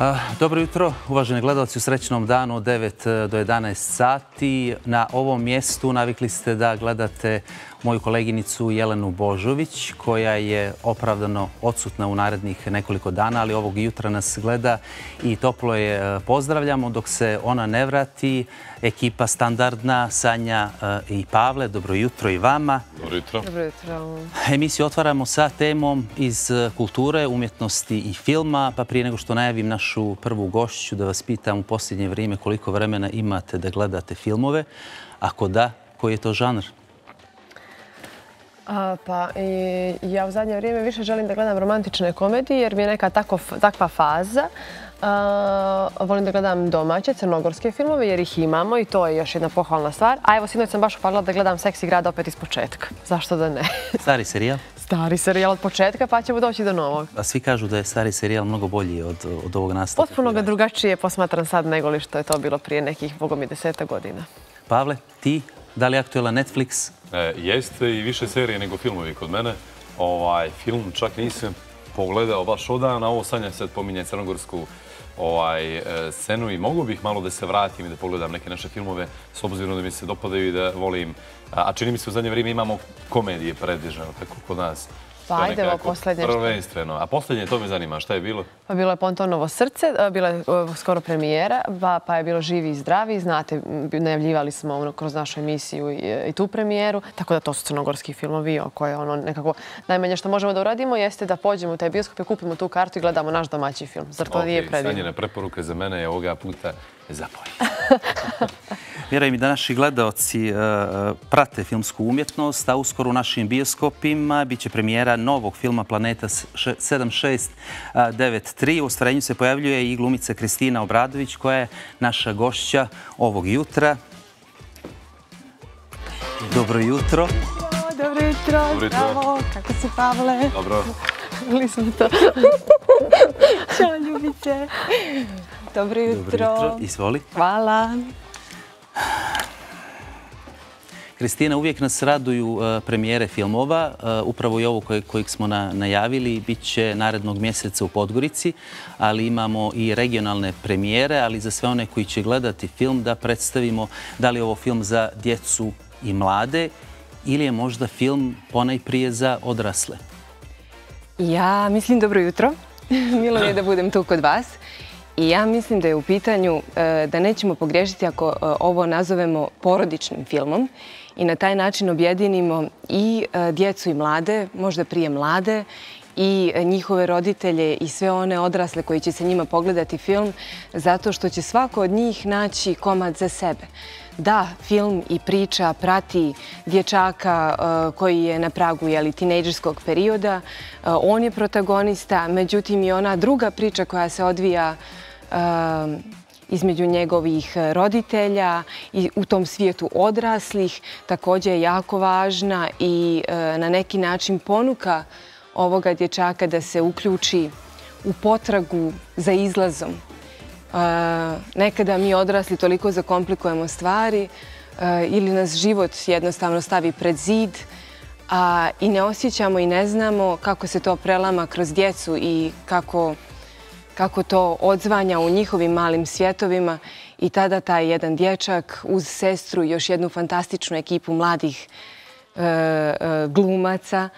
Dobro jutro, uvaženi gledalci, u srećnom danu od 9 do 11 sati. Na ovom mjestu navikli ste da gledate moju koleginicu Jelenu Božović, koja je opravdano odsutna u narednih nekoliko dana, ali ovog jutra nas gleda i toplo je pozdravljamo. Dok se ona ne vrati, ekipa standardna, Sanja i Pavle, dobro jutro i vama. Dobro jutro. Dobro jutro. Emisiju otvaramo sa temom iz kulture, umjetnosti i filma, pa prije nego što najavim našu prvu gošću, da vas pitam u posljednje vrijeme koliko vremena imate da gledate filmove. Ako da, koji je to žanr? Ja u zadnje vrijeme više želim da gledam romantične komedije jer mi je neka takva faza. Volim da gledam domaće, crnogorske filmove jer ih imamo i to je još jedna pohvalna stvar. A evo, sinoć sam baš upalila da gledam Seksi grad opet iz početka. Zašto da ne? Stari serijal? Stari serijal od početka, pa ćemo doći do novog. A svi kažu da je stari serijal mnogo bolji od ovog nastavka. Potpuno ga drugačije posmatram sad nego li što je to bilo prije nekih, bogom i 10 godina. Pavle, ti? Da li je aktuelan Netflix? Jeste i više serije nego filmovi kod mene. Film čak nisam pogledao baš odavno, a ovo Sanja sad pominje crnogorsku scenu i mogu bih malo da se vratim i da pogledam neke naše filmove s obzirom da mi se dopadaju i da volim. A čini mi se u zadnje vrijeme imamo komedije pretežno, tako kod nas. Pa ajde, ovo posljednje što... Prvenstveno. A posljednje, to me zanima, šta je bilo? Pa bilo je Pontonovo srce, bila je skoro premijera, pa je bilo Živi i zdravi. Znate, najavljivali smo kroz našu emisiju i tu premijeru, tako da to su crnogorski filmovi o koje nekako najmanje što možemo da uradimo jeste da pođemo u taj bioskop i kupimo tu kartu i gledamo naš domaći film. Zar to nije predivno? Sanjine preporuke za mene je ovoga puta zapoj. Vjerujem mi da naši gledaoci prate filmsku umjetnost, a uskoro u našim bioskopima bit će premijera novog filma Planeta 7693. U ostvarenju se pojavljuje i glumica Kristina Obradović, koja je naša gošća ovog jutra. Dobro jutro. Dobro jutro. Bravo. Kako si, Pavle? Dobro. Čuli smo to. Ćao, ljubice. Dobro jutro. Dobro jutro. Izvoli. Hvala. Kristina, uvijek nas raduju premijere filmova. Upravo i ovo kojeg smo najavili bit će narednog mjeseca u Podgorici, ali imamo i regionalne premijere, ali za sve one koji će gledati film da predstavimo da li je ovo film za djecu i mlade ili je možda film ponajprije za odrasle. Ja mislim dobro jutro. Milo mi je da budem tu kod vas. I ja mislim da je u pitanju da nećemo pogriješiti ako ovo nazovemo porodičnim filmom i na taj način objedinimo i djecu i mlade, možda prije mlade, i njihove roditelje i sve one odrasle koji će se njima pogledati film, zato što će svako od njih naći komad za sebe. Da, film i priča prati dječaka koji je na pragu tinejdžerskog perioda. On je protagonista, međutim i ona druga priča koja se odvija između njegovih roditelja i u tom svijetu odraslih također je jako važna i na neki način ponuka ovoga dječaka da se uključi u potragu za izlazom. Nekada mi odrasli toliko zakomplikujemo stvari ili nas život jednostavno stavi pred zid i ne osjećamo i ne znamo kako se to prelama kroz djecu i kako to odzvanja u njihovim malim svjetovima i tada taj jedan dječak uz sestru i još jednu fantastičnu ekipu mladih glumaca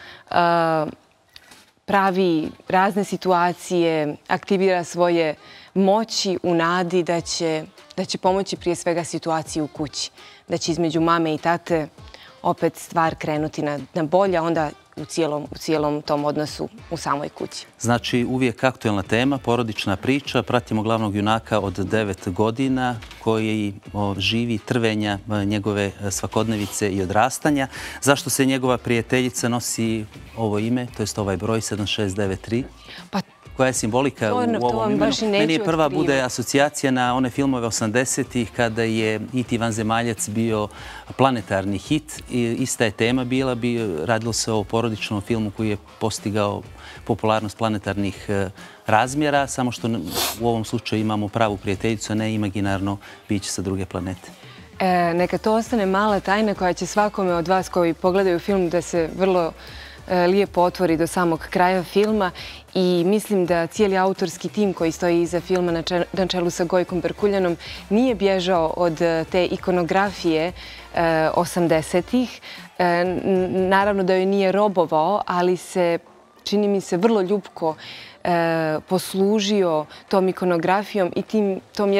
pravi razne situacije, aktivira svoje moći u nadi da će pomoći prije svega situaciji u kući. Da će između mame i tate opet stvar krenuti na bolje, a onda u cijelom tom odnosu u samoj kući. Znači, uvijek aktuelna tema, porodična priča. Pratimo glavnog junaka od 9 godina koji živi trvenja njegove svakodnevice i odrastanja. Zašto se njegova prijateljica nosi ovo ime, to jest ovaj broj 7693? Koja je simbolika u ovom imenu? Meni je prva bude asocijacija na one filmove 80-ih kada je E.T. vanzemaljac bio planetarni hit. Ista je tema bila, radilo se o porodičnom filmu koji je postigao popularnost planetarnih razmjera, samo što u ovom slučaju imamo pravu prijateljicu, a ne imaginarno biće sa druge planete. Neka to ostane mala tajna koja će svakome od vas koji pogledaju film da se vrlo lijepo otvori do samog kraja filma i mislim da cijeli autorski tim koji stoji iza filma na čelu sa Gojkom Berkuljanom nije bježao od te ikonografije 80-ih. Naravno da joj nije robovao, ali se, čini mi se, vrlo ljubko poslužio tom ikonografijom i tom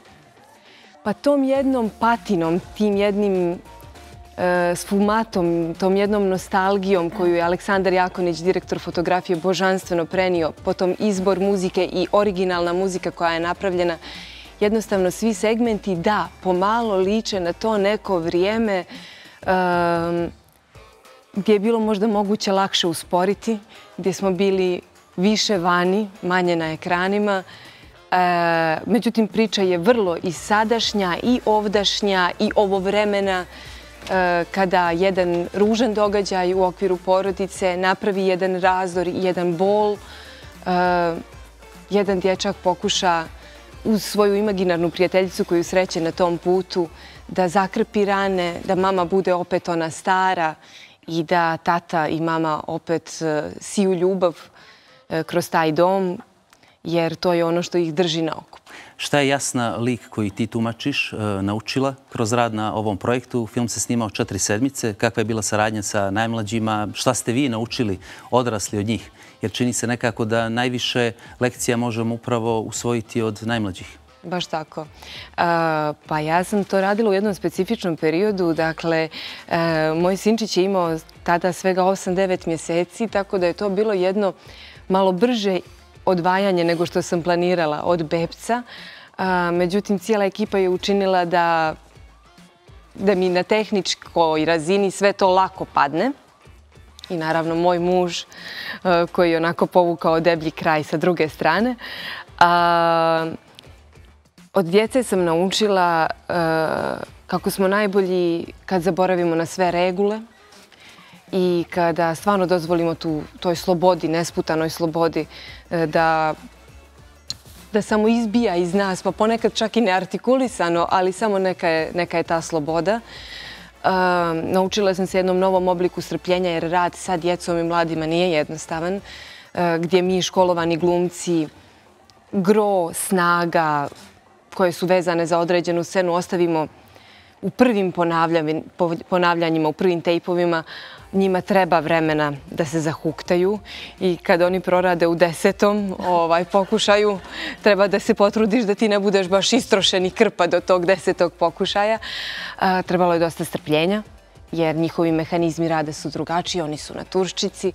jednom patinom, tim jednim sfumatom, tom jednom nostalgijom koju je Aleksandar Jakonić, direktor fotografije, božanstveno prenio, potom izbor muzike i originalna muzika koja je napravljena. Jednostavno, svi segmenti, da, pomalo liče na to neko vrijeme gdje je bilo možda moguće lakše usporiti, gdje smo bili više vani, manje na ekranima. Međutim, priča je vrlo i sadašnja, i ovdašnja, i ovovremena, kada jedan ružan događaj u okviru porodice napravi jedan razdor i jedan bol, jedan dječak pokuša uz svoju imaginarnu prijateljicu koju sreće na tom putu da zakrpi rane, da mama bude opet ona stara i da tata i mama opet siju ljubav kroz taj dom, jer to je ono što ih drži na okupu. Šta je Jasna, lik koji ti tumačiš, naučila kroz rad na ovom projektu? Film se snimao 4 sedmice. Kakva je bila saradnja sa najmlađima? Šta ste vi naučili odrasli od njih? Jer čini se nekako da najviše lekcija možemo upravo usvojiti od najmlađih. Baš tako. Pa ja sam to radila u jednom specifičnom periodu. Dakle, moj sinčić je imao tada svega 8-9 mjeseci, tako da je to bilo jedno malo brže odvajanje nego što sam planirala od bebca. Međutim, cijela ekipa je učinila da mi na tehničkoj razini sve to lako padne. I naravno moj muž koji je onako povukao deblji kraj sa druge strane. Od djece sam naučila kako smo najbolji kad zaboravimo na sve regule i kada stvarno dozvolimo toj slobodi, nesputanoj slobodi, da samo izbija iz nas, pa ponekad čak i neartikulisano, ali samo neka je ta sloboda. Naučila sam se jednom novom obliku strpljenja, jer rad sa djecom i mladima nije jednostavan, gdje mi školovani glumci gro snaga koje su vezane za određenu scenu ostavimo u prvim ponavljanjima, u prvim tejpovima. Njima treba vremena da se zahuktaju i kad oni prorade u 10. pokušaju, treba da se potrudiš da ti ne budeš baš istrošen i krpa do tog 10. pokušaja. Trebalo je dosta strpljenja, jer njihovi mehanizmi rada su drugačiji, oni su naturščici,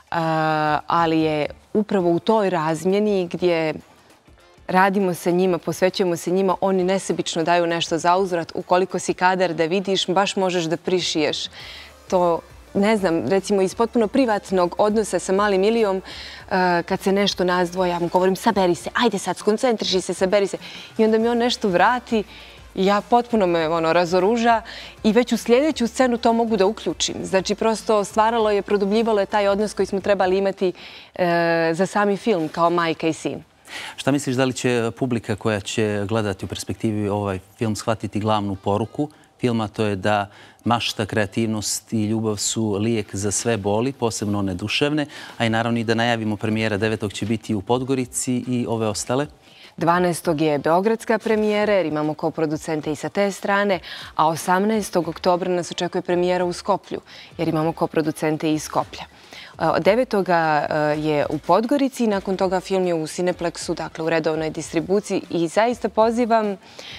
ali je upravo u toj razmjeni gdje radimo sa njima, posvećujemo se njima, oni nesebično daju nešto za uzvrat. Ukoliko si kadar da vidiš, baš možeš da prišiješ to. Ne znam, recimo iz potpuno privatnog odnosa sa malim Ilijom, kad se nešto nas dvoje, ja mu govorim saberi se, ajde sad, skoncentriši se, saberi se. I onda mi on nešto vrati i ja potpuno me razoruža i već u sljedeću scenu to mogu da uključim. Znači, prosto stvaralo je, produbljivalo je taj odnos koji smo trebali imati za sami film kao majka i sin. Šta misliš, da li će publika koja će gledati u perspektivi ovaj film shvatiti glavnu poruku filma, to je da mašta, kreativnost i ljubav su lijek za sve boli, posebno one duševne, a i naravno i da najavimo premijera 9. će biti u Podgorici i ove ostale? 12. je beogradska premijera, jer imamo koproducente i sa te strane, a 18. oktobra nas očekuje premijera u Skoplju, jer imamo koproducente i iz Skoplja. 9. je u Podgorici i nakon toga film je u Cineplexu, dakle u redovnoj distribuciji i zaista pozivam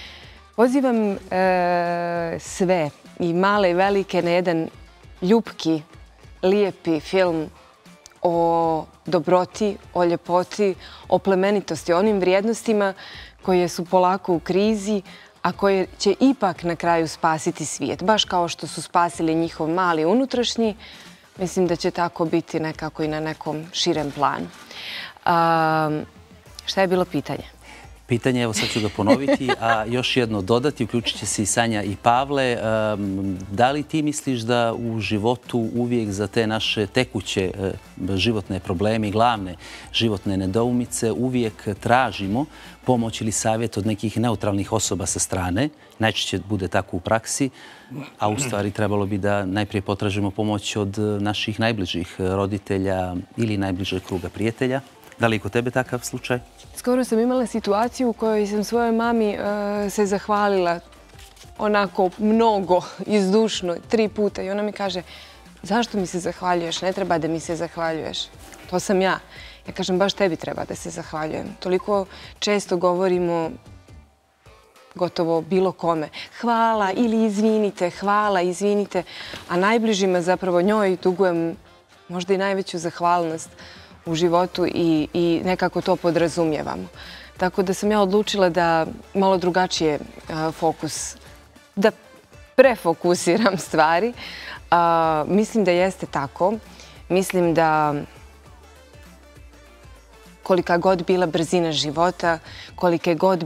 sve, i male i velike, na jedan ljupki, lijepi film o dobroti, o ljepoti, o plemenitosti, o onim vrijednostima koje su polako u krizi, a koje će ipak na kraju spasiti svijet. Baš kao što su spasili njihov mali unutrašnji, mislim da će tako biti nekako i na nekom širem planu. Šta je bilo pitanje? pitanje, evo sad ću ga ponoviti, a još jedno dodati, uključit će se i Sanja i Pavle. Da li ti misliš da u životu uvijek za te naše tekuće životne probleme i glavne životne nedoumice uvijek tražimo pomoć ili savjet od nekih neutralnih osoba sa strane? Najčešće bude tako u praksi, a u stvari trebalo bi da najprije potražimo pomoć od naših najbližih roditelja ili najbližeg kruga prijatelja. Da li je kod tebe takav slučaj? Skoro sam imala situaciju u kojoj sam svojoj mami se zahvalila onako mnogo, izdušno, 3 puta. I ona mi kaže, zašto mi se zahvaljuješ? Ne treba da mi se zahvaljuješ. To sam ja. Ja kažem, baš tebi treba da se zahvaljujem. Toliko često govorimo gotovo bilo kome. Hvala ili izvinite, hvala, izvinite. A najbližima zapravo njoj dugujem možda i najveću zahvalnost u životu i nekako to podrazumijevamo. Tako da sam ja odlučila da malo drugačije fokus, da prefokusiram stvari. Mislim da jeste tako. Mislim da kolika god bila brzina života, kolika god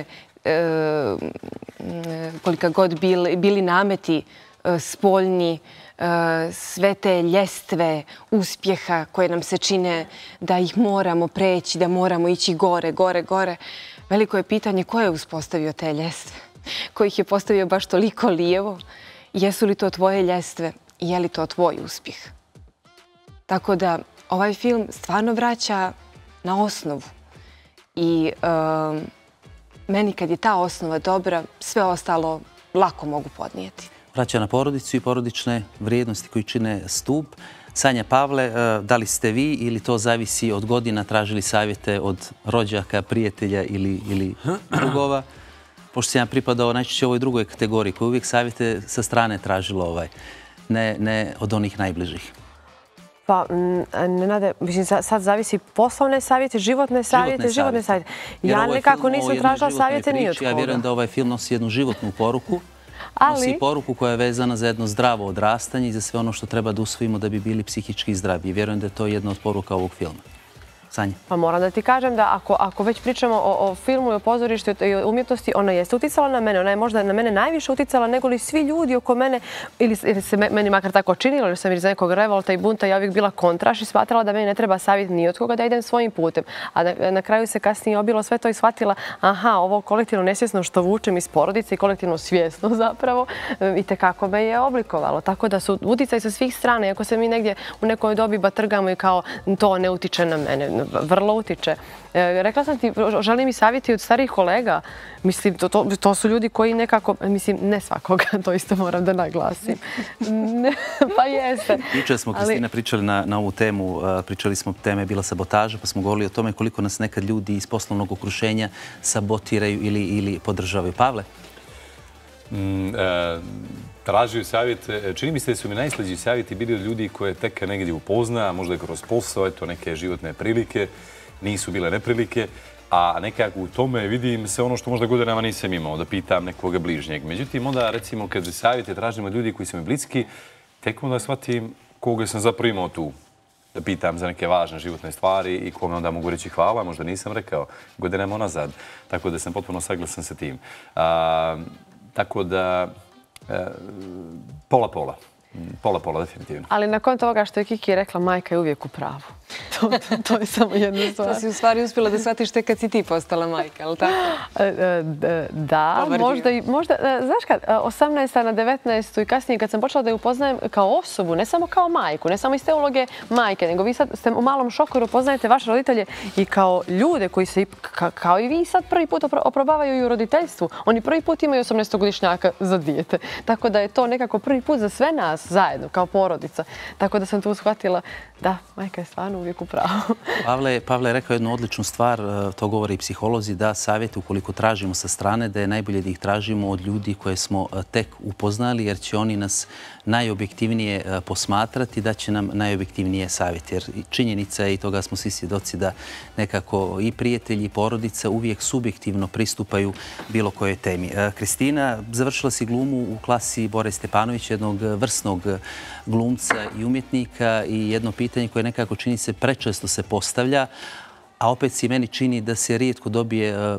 bili nameti spoljni, sve te ljestve uspjeha koje nam se čine da ih moramo preći, da moramo ići gore, gore, gore. Veliko je pitanje ko je uspostavio te ljestve, ko ih je postavio baš toliko lijevo. Jesu li to tvoje ljestve i je li to tvoj uspjeh? Tako da ovaj film stvarno vraća na osnovu i meni kad je ta osnova dobra, sve ostalo lako mogu podnijeti. Vraća na porodicu i porodične vrijednosti koji čine stup. Sanja, Pavle, da li ste vi ili to zavisi od godina tražili savjete od rođaka, prijatelja ili drugova? Pošto sam ja pripadao najčešće ovoj drugoj kategoriji koja uvijek savjete sa strane tražilo ne od onih najbližih. Pa, Nenade, mislim, sad zavisi poslovne savjete, životne savjete. Ja nekako nisam tražila savjete ni od koga. Ja vjerujem da ovaj film nosi jednu životnu poruku. Nosi poruku koja je vezana za jedno zdravo odrastanje i za sve ono što treba da usvojimo da bi bili psihički zdravi. I vjerujem da je to jedna od poruka ovog filma. Sanja? Pa moram da ti kažem da ako već pričamo o filmu i o pozorištu i o umjetnosti, ona jeste uticala na mene. Ona je možda na mene najviše uticala nego li svi ljudi oko mene, ili se meni makar tako činilo, jer sam iz nekog revolta i bunta, ja uvijek bila kontraš i shvatila da meni ne treba savjet ni od koga da idem svojim putem. A na kraju se kasnije obilo sve to i shvatila, aha, ovo kolektivno nesvjesno što vučem iz porodice i kolektivno svjesno zapravo, i tekako me je oblikovalo. Tako da su uticaj sa svih strana, iako se mi negdje u nekoj dobi batrgamo i kao to ne utiče na mene. Vrlo utiče. Rekla sam ti, želim i savjeti od starih kolega. Mislim, to su ljudi koji nekako, mislim, ne svakoga, to isto moram da naglasim. Pa jeste. Jučer smo, Kristina, pričali na ovu temu, pričali smo, tema je bila sabotaža, pa smo govorili o tome koliko nas nekad ljudi iz poslovnog okruženja sabotiraju ili podržavaju. Pavle? Tražio savjet, čini mi se da su mi najslađi savjeti bili od ljudi koje tek negdje upozna, možda kroz posao, eto neke životne prilike, nisu bile neprilike, a nekako u tome vidim se ono što možda godinama nisam imao, da pitam nekoga bližnjeg. Međutim, onda recimo kad savjete tražim od ljudi koji su mi bliski, tek onda shvatim koga sam zapravo imao tu, da pitam za neke važne životne stvari i kome onda mogu reći hvala, možda nisam rekao godinama nazad, tako da sam potpuno saglasan sa tim. Tako da pola-pola. Pola-pola, definitivno. Ali nakon toga što je Kiki rekla, majka je uvijek u pravu. To je samo jedna stvar. To si u stvari uspjela da shvatiš tek kad si ti postala majka, ali tako? Da, možda, znaš kad, 18. na 19. i kasnije kad sam počela da ju upoznajem kao osobu, ne samo kao majku, ne samo iz te uloge majke, nego vi sad ste u malom šoku jer upoznajete vaše roditelje i kao ljude koji se, kao i vi sad prvi put oprobavaju i u roditeljstvu. Oni prvi put imaju 18-godišnjaka za dijete. Tako da je to nekako prvi put za sve nas zajedno, kao porodica. Tako da sam tu shvatila da, majka je stvarno uvijek u pravu. Pavle je rekao jednu odličnu stvar, to govore i psiholozi, da savjete ukoliko tražimo sa strane, da je najbolje da ih tražimo od ljudi koje smo tek upoznali, jer će oni nas najobjektivnije posmatrati, da će nam najobjektivnije savjeti. Jer činjenica je, i toga smo svi svjedoci, da nekako i prijatelji i porodica uvijek subjektivno pristupaju bilo kojoj temi. Kristina, završila si glumu u klasi Bore Stepanović, jednog vrsnog glumca i umjetnika, i jedno pitanje koje nekako čini se prečesto se postavlja, a opet se meni čini da se rijetko dobije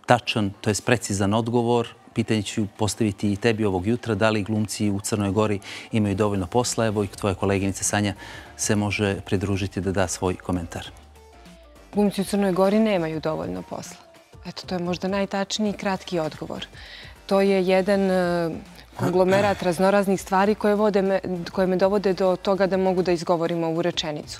tačan, to je precizan odgovor. Pitanje ću postaviti i tebi ovog jutra. Da li glumci u Crnoj Gori imaju dovoljno posla? Evo i tvoja koleginica Sanja se može pridružiti da da svoj komentar. Glumci u Crnoj Gori nemaju dovoljno posla. Eto, to je možda najtačniji kratki odgovor. To je jedan konglomerat raznoraznih stvari koje me dovode do toga da mogu da izgovorim ovu rečenicu.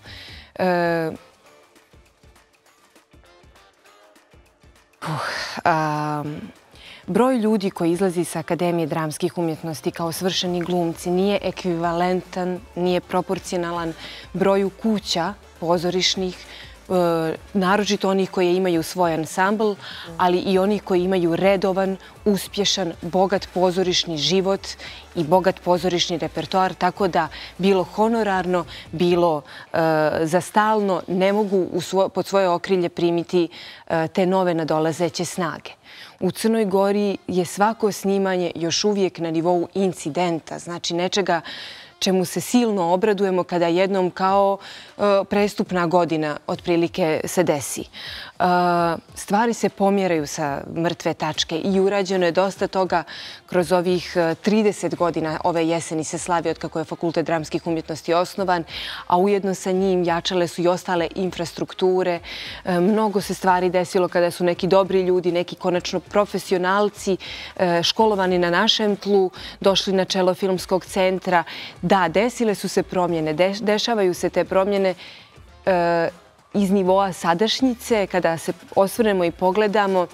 Broj ljudi koji izlazi sa Akademije dramskih umjetnosti kao svršeni glumci nije ekvivalentan, nije proporcionalan broju kuća pozorišnih, naročito onih koji imaju svoj ansambl, ali i onih koji imaju redovan, uspješan, bogat pozorišni život i bogat pozorišni repertoar, tako da bilo honorarno, bilo za stalno ne mogu pod svoje okrilje primiti te nove nadolazeće snage. U Crnoj Gori je svako snimanje još uvijek na nivou incidenta, znači nečega čemu se silno obradujemo kada jednom kao prestupna godina otprilike se desi. Stvari se pomjeraju sa mrtve tačke i urađeno je dosta toga kroz ovih 30 godina. Ove jeseni se slavi od kako je Fakultet dramskih umjetnosti osnovan, a ujedno sa njim jačale su i ostale infrastrukture. Mnogo se stvari desilo kada su neki dobri ljudi, neki konačno profesionalci, školovani na našem tlu, došli na čelo filmskog centra. Da, desile su se promjene, dešavaju se te promjene iz nivoa sadašnjice. Kada se osvrnemo i pogledamo,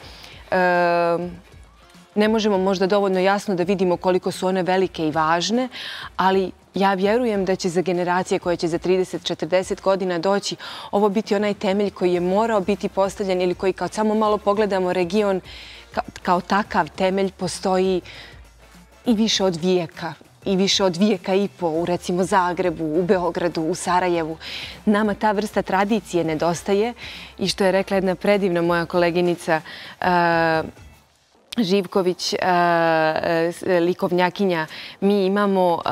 ne možemo možda dovoljno jasno da vidimo koliko su one velike i važne, ali ja vjerujem da će za generacije koje će za 30-40 godina doći ovo biti onaj temelj koji je morao biti postavljen ili koji, kao samo malo pogledamo region, kao takav temelj postoji i više od vijeka. I više od vijeka i po u recimo Zagrebu, u Beogradu, u Sarajevu. Nama ta vrsta tradicije nedostaje i što je rekla jedna predivna moja koleginica Živković, likovnjakinja, mi imamo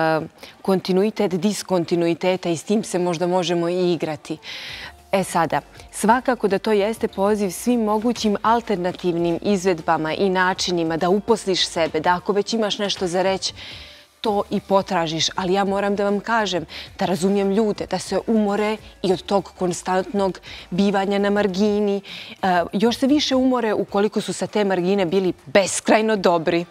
kontinuitet diskontinuiteta i s tim se možda možemo i igrati. Sada, svakako da to jeste poziv svim mogućim alternativnim izvedbama i načinima da uposliš sebe, da ako već imaš nešto za reći, to i potražiš, ali ja moram da vam kažem da razumijem ljude, da se umore i od tog konstantnog bivanja na margini. Još se više umore ukoliko su sa te margine bili beskrajno dobri,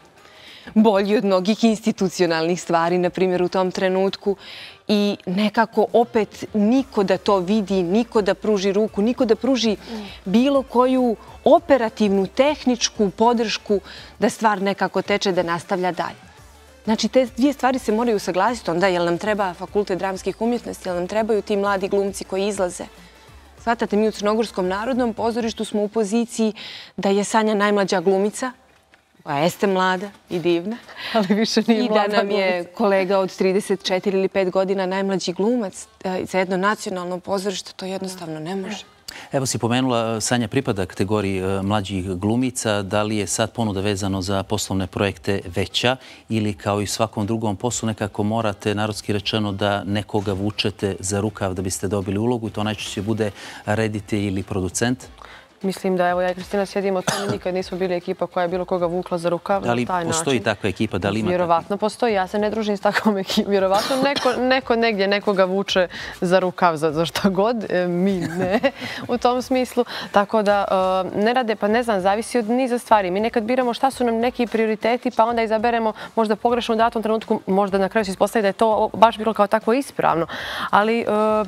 bolji od mnogih institucionalnih stvari, na primjer u tom trenutku. I nekako opet niko da to vidi, niko da pruži ruku, niko da pruži bilo koju operativnu, tehničku podršku da stvar nekako teče, da nastavlja dalje. Znači, te dvije stvari se moraju usaglasiti onda, jel nam treba Fakultet dramskih umjetnosti, jel nam trebaju ti mladi glumci koji izlaze. Svatate, mi u Crnogorskom narodnom pozorištu smo u poziciji da je Sanja najmlađa glumica, koja jeste mlada i divna, ali više nije mlada glumica. I da nam je kolega od 34 ili 5 godina najmlađi glumac za jedno nacionalno pozorište, to jednostavno ne može. Evo si pomenula, Sanja pripada kategoriji mlađih glumica. Da li je sad ponuda vezano za poslovne projekte veća ili kao i svakom drugom poslu nekako morate, narodski rečeno, da nekoga vučete za rukav da biste dobili ulogu i to najčešće bude reditelj ili producent? Mislim da, evo, ja i Kristina sjedimo, to mi nikad nismo bili ekipa koja je bilo koga vukla za rukav na taj način. Ali postoji takva ekipa? Da li ima? Vjerovatno postoji. Ja se ne družim s takvom ekipom. Vjerovatno neko negdje nekoga vuče za rukav za šta god. Mi ne u tom smislu. Tako da ne rade, pa ne znam, zavisi od niza stvari. Mi nekad biramo šta su nam neki prioriteti, pa onda izaberemo možda pogrešno u datom trenutku, možda na kraju se ispostavi da je to baš bilo kao tako ispravno. Ali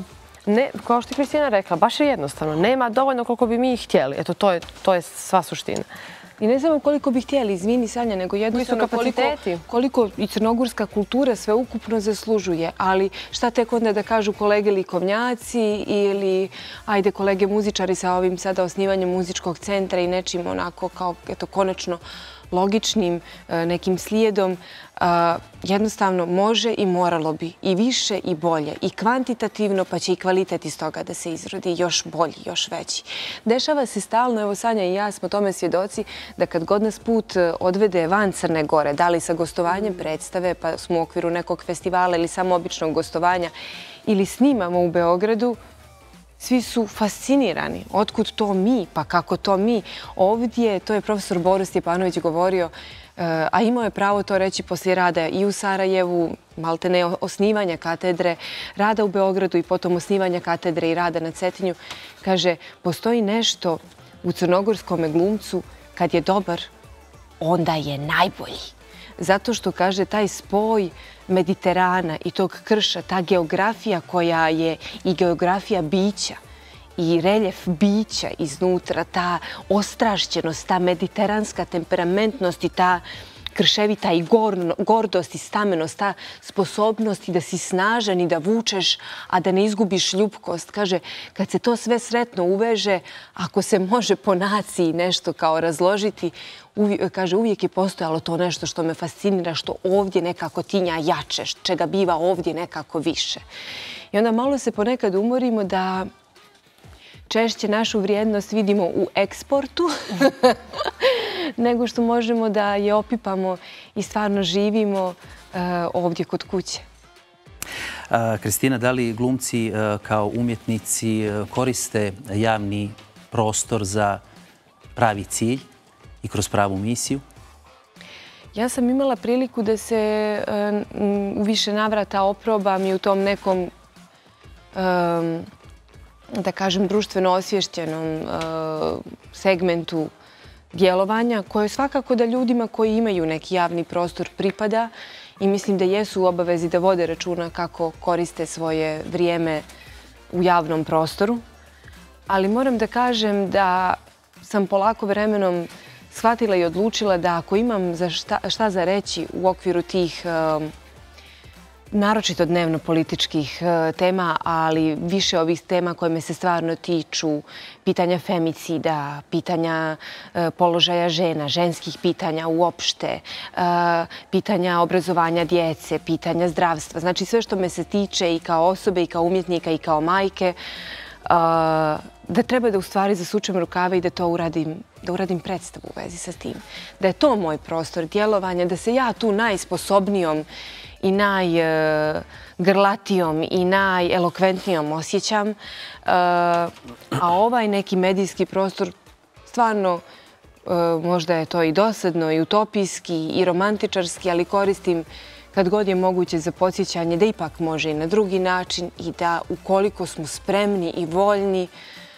ne, kao što je Kristina rekla, baš je jednostavno. Nema dovoljno koliko bi mi htjeli. Eto, to je sva suština. I ne samo koliko bi htjeli, izvini Sanja, nego jednostavno koliko i crnogorska kultura sve ukupno zaslužuje. Ali šta tek onda da kažu kolege likovnjaci ili ajde kolege muzičari sa ovim sada osnivanjem muzičkog centra i nečim onako kao eto konačno logičnim nekim slijedom, jednostavno može i moralo bi i više i bolje i kvantitativno, pa će i kvalitet iz toga da se izrodi još bolji, još veći. Dešava se stalno, evo Sanja i ja smo tome svjedoci, da kad god nas put odvede van Crne Gore, da li sa gostovanjem predstave, pa smo u okviru nekog festivala ili samo običnog gostovanja, ili snimamo u Beogradu, svi su fascinirani. Otkud to mi? Pa kako to mi? Ovdje, to je profesor Boris Stjepanović govorio, a imao je pravo to reći poslije rada i u Sarajevu, maltene osnivanja katedre, rada u Beogradu i potom osnivanja katedre i rada na Cetinju. Kaže, postoji nešto u crnogorskom glumcu, kad je dobar, onda je najbolji. Zato što, kaže, taj spoj Mediterana i tog krša, ta geografija koja je i geografija bića i reljef bića iznutra, ta ostrašćenost, ta mediteranska temperamentnost i ta krševita i gordost i stamenost, ta sposobnost i da si snažan i da vučeš, a da ne izgubiš ljubkost. Kaže, kad se to sve sretno uveže, ako se može po naciji nešto kao razložiti, kaže, uvijek je postojalo to nešto što me fascinira, što ovdje nekako tinja jače, čega biva ovdje nekako više. I onda malo se ponekad umorimo da češće našu vrijednost vidimo u eksportu nego što možemo da je opipamo i stvarno živimo ovdje kod kuće. Kristina, da li glumci kao umjetnici koriste javni prostor za pravi cilj i kroz pravu misiju? Ja sam imala priliku da se u više navrata oprobam i u tom nekom, da kažem, društveno osvješćenom segmentu djelovanja, koje svakako da ljudima koji imaju neki javni prostor pripada i mislim da jesu u obavezi da vode računa kako koriste svoje vrijeme u javnom prostoru. Ali moram da kažem da sam polako vremenom shvatila i odlučila da ako imam šta za reći u okviru tih naročito dnevno-političkih tema, ali više ovih tema koje me se stvarno tiču, pitanja femicida, pitanja položaja žena, ženskih pitanja uopšte, pitanja obrazovanja djece, pitanja zdravstva. Znači sve što me se tiče i kao osobe, i kao umjetnika, i kao majke, da treba da u stvari zasučem rukave i da to uradim predstavu u vezi sa tim. Da je to moj prostor djelovanja, da se ja tu najsposobnijom i najgrlatijom i najelokventnijom osjećam. A ovaj neki medijski prostor stvarno možda je to i dosadno i utopijski i romantičarski, ali koristim kad god je moguće za podsjećanje da ipak može i na drugi način i da ukoliko smo spremni i voljni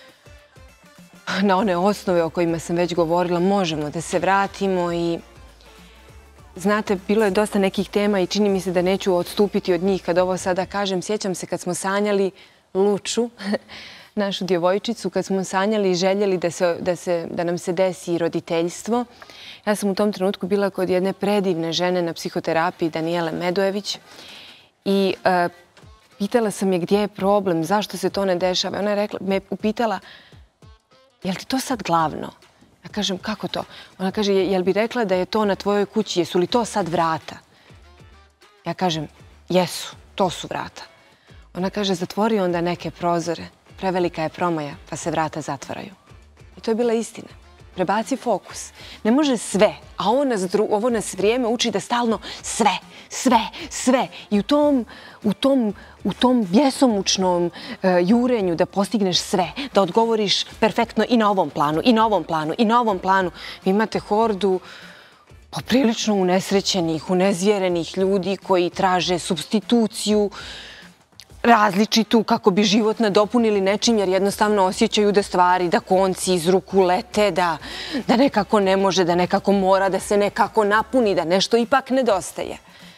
na one osnove o kojima sam već govorila, možemo da se vratimo i znate, bilo je dosta nekih tema i čini mi se da neću odstupiti od njih kad ovo sada kažem. Sjećam se kad smo sanjali Luču, našu djevojčicu, kad smo sanjali i željeli da nam se desi roditeljstvo. Ja sam u tom trenutku bila kod jedne predivne žene na psihoterapiji, Danijele Medojević, i pitala sam je gdje je problem, zašto se to ne dešava. Ona je me upitala, je li ti to sad glavno? Ja kažem, kako to? Ona kaže, jel bi rekla da je to na tvojoj kući, jesu li to sad vrata? Ja kažem, jesu, to su vrata. Ona kaže, zatvori onda neke prozore, prevelika je promaja, pa se vrata zatvaraju. I to je bila istina. Prebaci fokus. Ne može sve, a ovo nas vrijeme uči da stalno sve. I u tom bjesomučnom jurenju da postigneš sve, da odgovoriš perfektno i na ovom planu, i na ovom planu, i na ovom planu. Vi imate hordu poprilično unesrećenih, unezvjerenih ljudi koji traže supstituciju različitu kako bi život nadopunili nečim jer jednostavno osjećaju da stvari, da konci iz ruku lete, da nekako ne može, da nekako mora, da se nekako napuni, da nešto ipak nedostaje.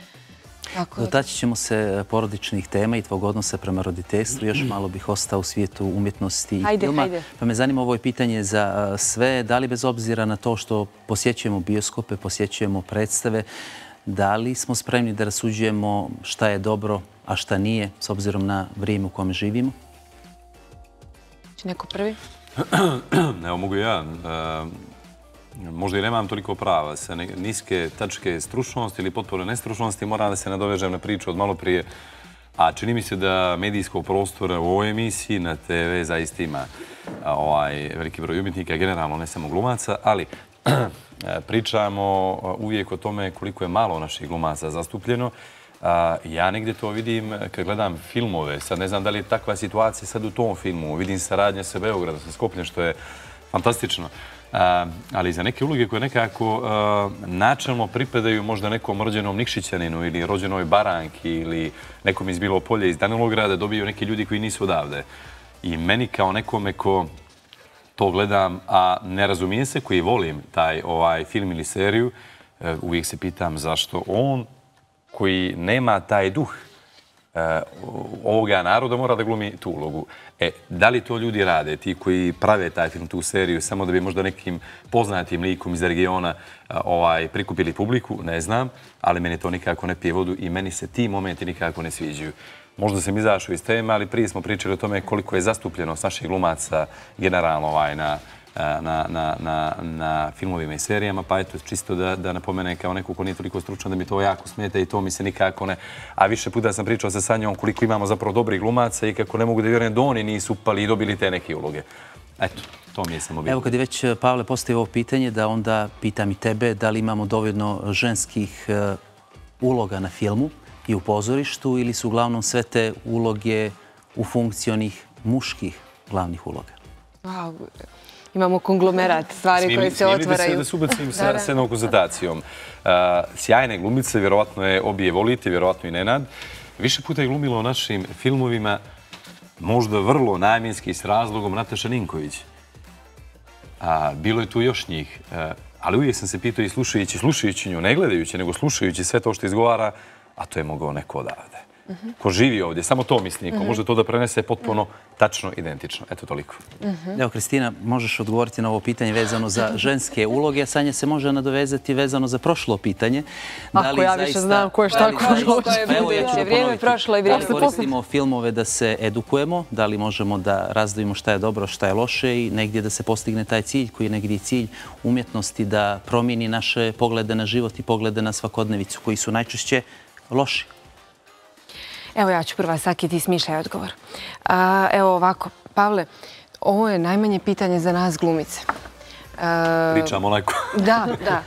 Dotaći ćemo se porodičnih tema i tvog odnosa prema roditeljstvu. Još malo bih ostao u svijetu umjetnosti i filma. Pa me zanima ovo pitanje za sve. Da li bez obzira na to što posjećujemo bioskope, posjećujemo predstave, da li smo spremni da rasuđujemo šta je dobro, a šta nije, s obzirom na vrijeme u kome živimo? Će neko prvi? Evo, mogu ja. Možda i nemam toliko prava. Sa niske tačke stručnosti ili potpuno nestručnosti moram da se nadovežem na priču od malo prije. A čini mi se da medijskog prostora u ovoj emisiji na TV zaista ima veliki broj umjetnika, generalno ne samo glumaca, ali pričamo uvijek o tome koliko je malo naših glumaca zastupljeno. Ja negdje to vidim kad gledam filmove. Sad ne znam da li je takva situacija sad u tom filmu. Vidim saradnje sa Beogradom, sa Skopljem, što je fantastično. Ali za neke uloge koje nekako načelno pripadaju možda nekom rođenom Nikšićaninu ili rođenoj Baranki ili nekom iz Bilopolja, iz Danilograda, dobiju neki ljudi koji nisu odavde. I meni kao nekome ko to gledam, a ne razumijem se, koji volim taj film ili seriju, uvijek se pitam zašto on, koji nema taj duh ovoga naroda, mora da glumi tu ulogu. Da li to ljudi rade, ti koji prave taj film, tu seriju, samo da bi možda nekim poznatim likom iz regiona prikupili publiku, ne znam, ali meni to nikako ne pije vodu i meni se ti momenti nikako ne sviđaju. Možda sam izašao iz teme, ali prije smo pričali o tome koliko je zastupljenost naših glumaca generalno na filmovima i serijama, pa eto, čisto da napomene kao neko ko nije toliko stručan da mi to jako smeta i to mi se nikako ne... A više puta sam pričao sa Sanjom koliko imamo zapravo dobrih glumaca i kako ne mogu da vjerujem da oni nisu upali i dobili te neke uloge. Eto, to mi je samo bilo. Evo, kad je već Pavle postavio ovo pitanje, da onda pitam i tebe da li imamo dovoljno ženskih uloga na filmu i u pozorištu ili su uglavnom sve te uloge u funkciji onih muških glavnih uloga? Imamo konglomerat stvari koje se otvaraju. Smijeli da se ubacim sa jednom konstatacijom. Sjajne glumice, vjerovatno je obje volite, vjerovatno i Nenad. Više puta je glumila u našim filmovima, možda vrlo namjenski s razlogom, Nataša Ninković. Bilo je tu još njih, ali uvijek sam se pitao i slušajući nju, ne gledajući, nego slušajući sve to što izgovara, a to je mogao neko odavde. Ko živi ovdje, samo to misli, ko može to da prenese potpuno tačno, identično. Eto, toliko. Evo, Kristina, možeš odgovoriti na ovo pitanje vezano za ženske uloge, a Sanja se može nadovezati vezano za prošlo pitanje. Ako ja više znam ko je šta ko je. Vrijeme je prošlo i vrijeme. Da li koristimo filmove da se edukujemo, da li možemo da razdvojimo šta je dobro, šta je loše i negdje da se postigne taj cilj koji je negdje cilj umjetnosti da promijeni naše poglede na život i poglede na svakodnevicu koji su najčešće loši. Evo ja ću prva, Saki, ti smišljaj odgovor. Evo ovako, Pavle, ovo je najmanje pitanje za nas glumice. Pričamo onako. Da.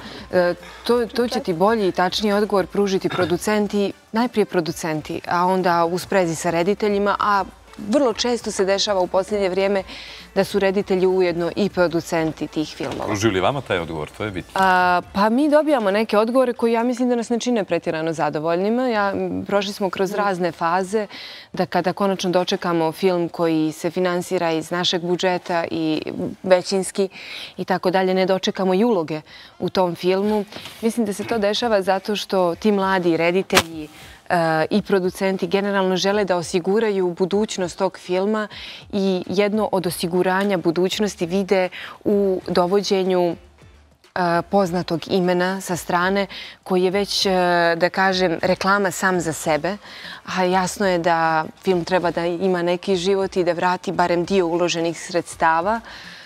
To će ti bolji i tačniji odgovor pružiti producenti, najprije producenti, a onda u sprezi sa rediteljima, a vrlo često se dešava u posljednje vrijeme da su reditelji ujedno i producenti tih filmova. Pružuju li vama taj odgovor? To je bitno. Pa mi dobijamo neke odgovore koji ja mislim da nas ne čine pretjerano zadovoljnima. Prošli smo kroz razne faze da kada konačno dočekamo film koji se finansira iz našeg budžeta i većinski i tako dalje, ne dočekamo i uloge u tom filmu. Mislim da se to dešava zato što ti mladi reditelji i producenti generalno žele da osiguraju budućnost tog filma i jedno od osiguranja budućnosti vide u dovođenju poznatog imena sa strane koji je već, da kažem, reklama sam za sebe. A jasno je da film treba da ima neki život i da vrati barem dio uloženih sredstava.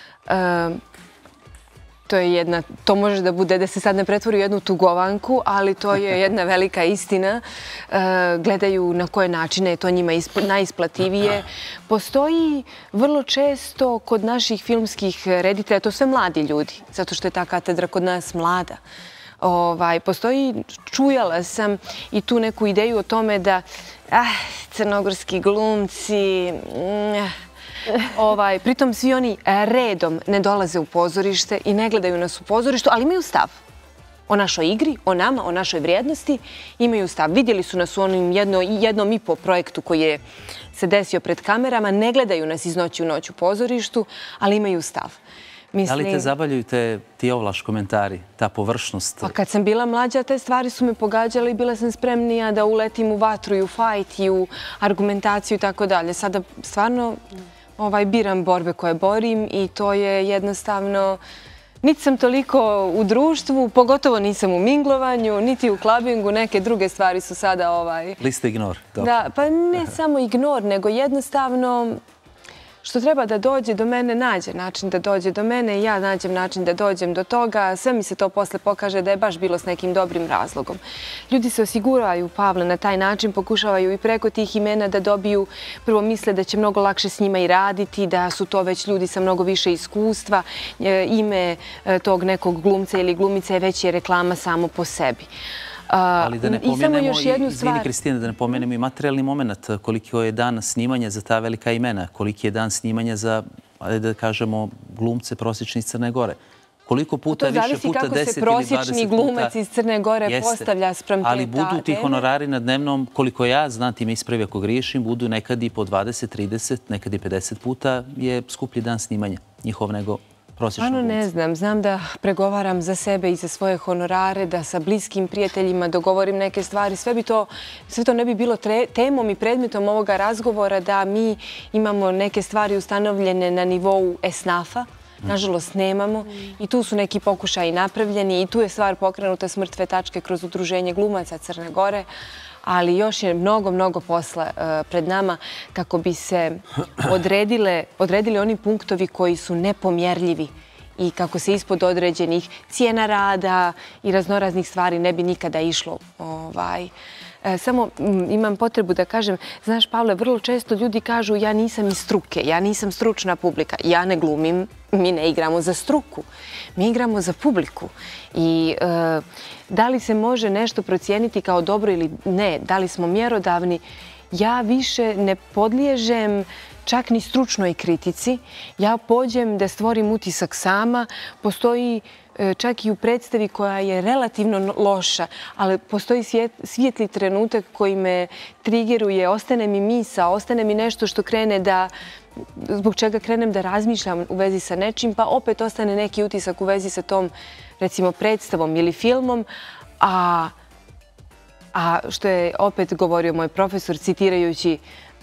To može da bude, da se sad ne pretvori u jednu tugovanku, ali to je jedna velika istina. Gledaju na koje načine je to njima najisplativije. Postoji vrlo često kod naših filmskih reditelja, to sve mladi ljudi, zato što je ta katedra kod nas mlada. Postoji, čujala sam i tu neku ideju o tome da crnogorski glumci... Pritom svi oni redom ne dolaze u pozorište i ne gledaju nas u pozorištu, ali imaju stav o našoj igri, o nama, o našoj vrijednosti. Imaju stav. Vidjeli su nas u onom jednom i po projektu koji je se desio pred kamerama. Ne gledaju nas iz noći u noć u pozorištu, ali imaju stav. Da li te zabavljaju ti ovlaš komentari, ta površnost? Pa kad sam bila mlađa, te stvari su me pogađale i bila sam spremnija da uletim u vatru i u fajt i u argumentaciju i tako dalje. Sada stvarno biram borbe koje borim i to je jednostavno... Niti sam toliko u društvu, pogotovo nisam u minglovanju, niti u klabingu, neke druge stvari su sada... Lista ignor. Da, pa ne samo ignor, nego jednostavno što treba da dođe do mene, nađe način da dođe do mene i ja nađem način da dođem do toga. Sve mi se to posle pokaže da je baš bilo s nekim dobrim razlogom. Ljudi se osiguraju, Pavle, na taj način, pokušavaju i preko tih imena da dobiju, prvo misle da će mnogo lakše s njima i raditi, da su to već ljudi sa mnogo više iskustva. Ime tog nekog glumca ili glumice je već je reklama samo po sebi. Ali da ne pomenemo, izvini Kristina, da ne pomenemo i materijalni moment, koliko je dan snimanja za ta velika imena, koliki je dan snimanja za, da kažemo, glumce prosječni iz Crne Gore. Koliko puta, više puta, 10 ili 20 puta... To zavisi kako se prosječni glumac iz Crne Gore postavlja sprem te ali budu ti honorari na dnevnom, koliko ja znam, ti me ispravi ako griješim, budu nekad i po 20, 30, nekad i 50 puta je skuplji dan snimanja njihov nego prosječnog glumca. Ne znam, znam da pregovaram za sebe i za svoje honorare, da sa bliskim prijateljima dogovorim neke stvari. Sve to ne bi bilo temom i predmetom ovoga razgovora da mi imamo neke stvari ustanovljene na nivou esnafa. Nažalost, nemamo i tu su neki pokušaji napravljeni i tu je stvar pokrenuta s mrtve tačke kroz Udruženje glumaca Crne Gore, ali još je mnogo posla pred nama kako bi se odredili oni punktovi koji su nepomjerljivi i kako se ispod određenih cijena rada i raznoraznih stvari ne bi nikada išlo. Samo imam potrebu da kažem, znaš, Pavle, vrlo često ljudi kažu ja nisam iz struke, ja nisam stručna publika. Ja ne glumim, mi ne igramo za struku, mi igramo za publiku. I da li se može nešto procijeniti kao dobro ili ne, da li smo mjerodavni, ja više ne podliježem čak ni stručnoj kritici. Ja pođem da stvorim utisak sama. Postoji čak i u predstavi koja je relativno loša, ali postoji svijetli trenutak koji me trigeruje, ostane mi misao, ostane mi nešto što krene da, zbog čega krenem da razmišljam u vezi sa nečim, pa opet ostane neki utisak u vezi sa tom, recimo, predstavom ili filmom, a što je opet govorio moj profesor, citirajući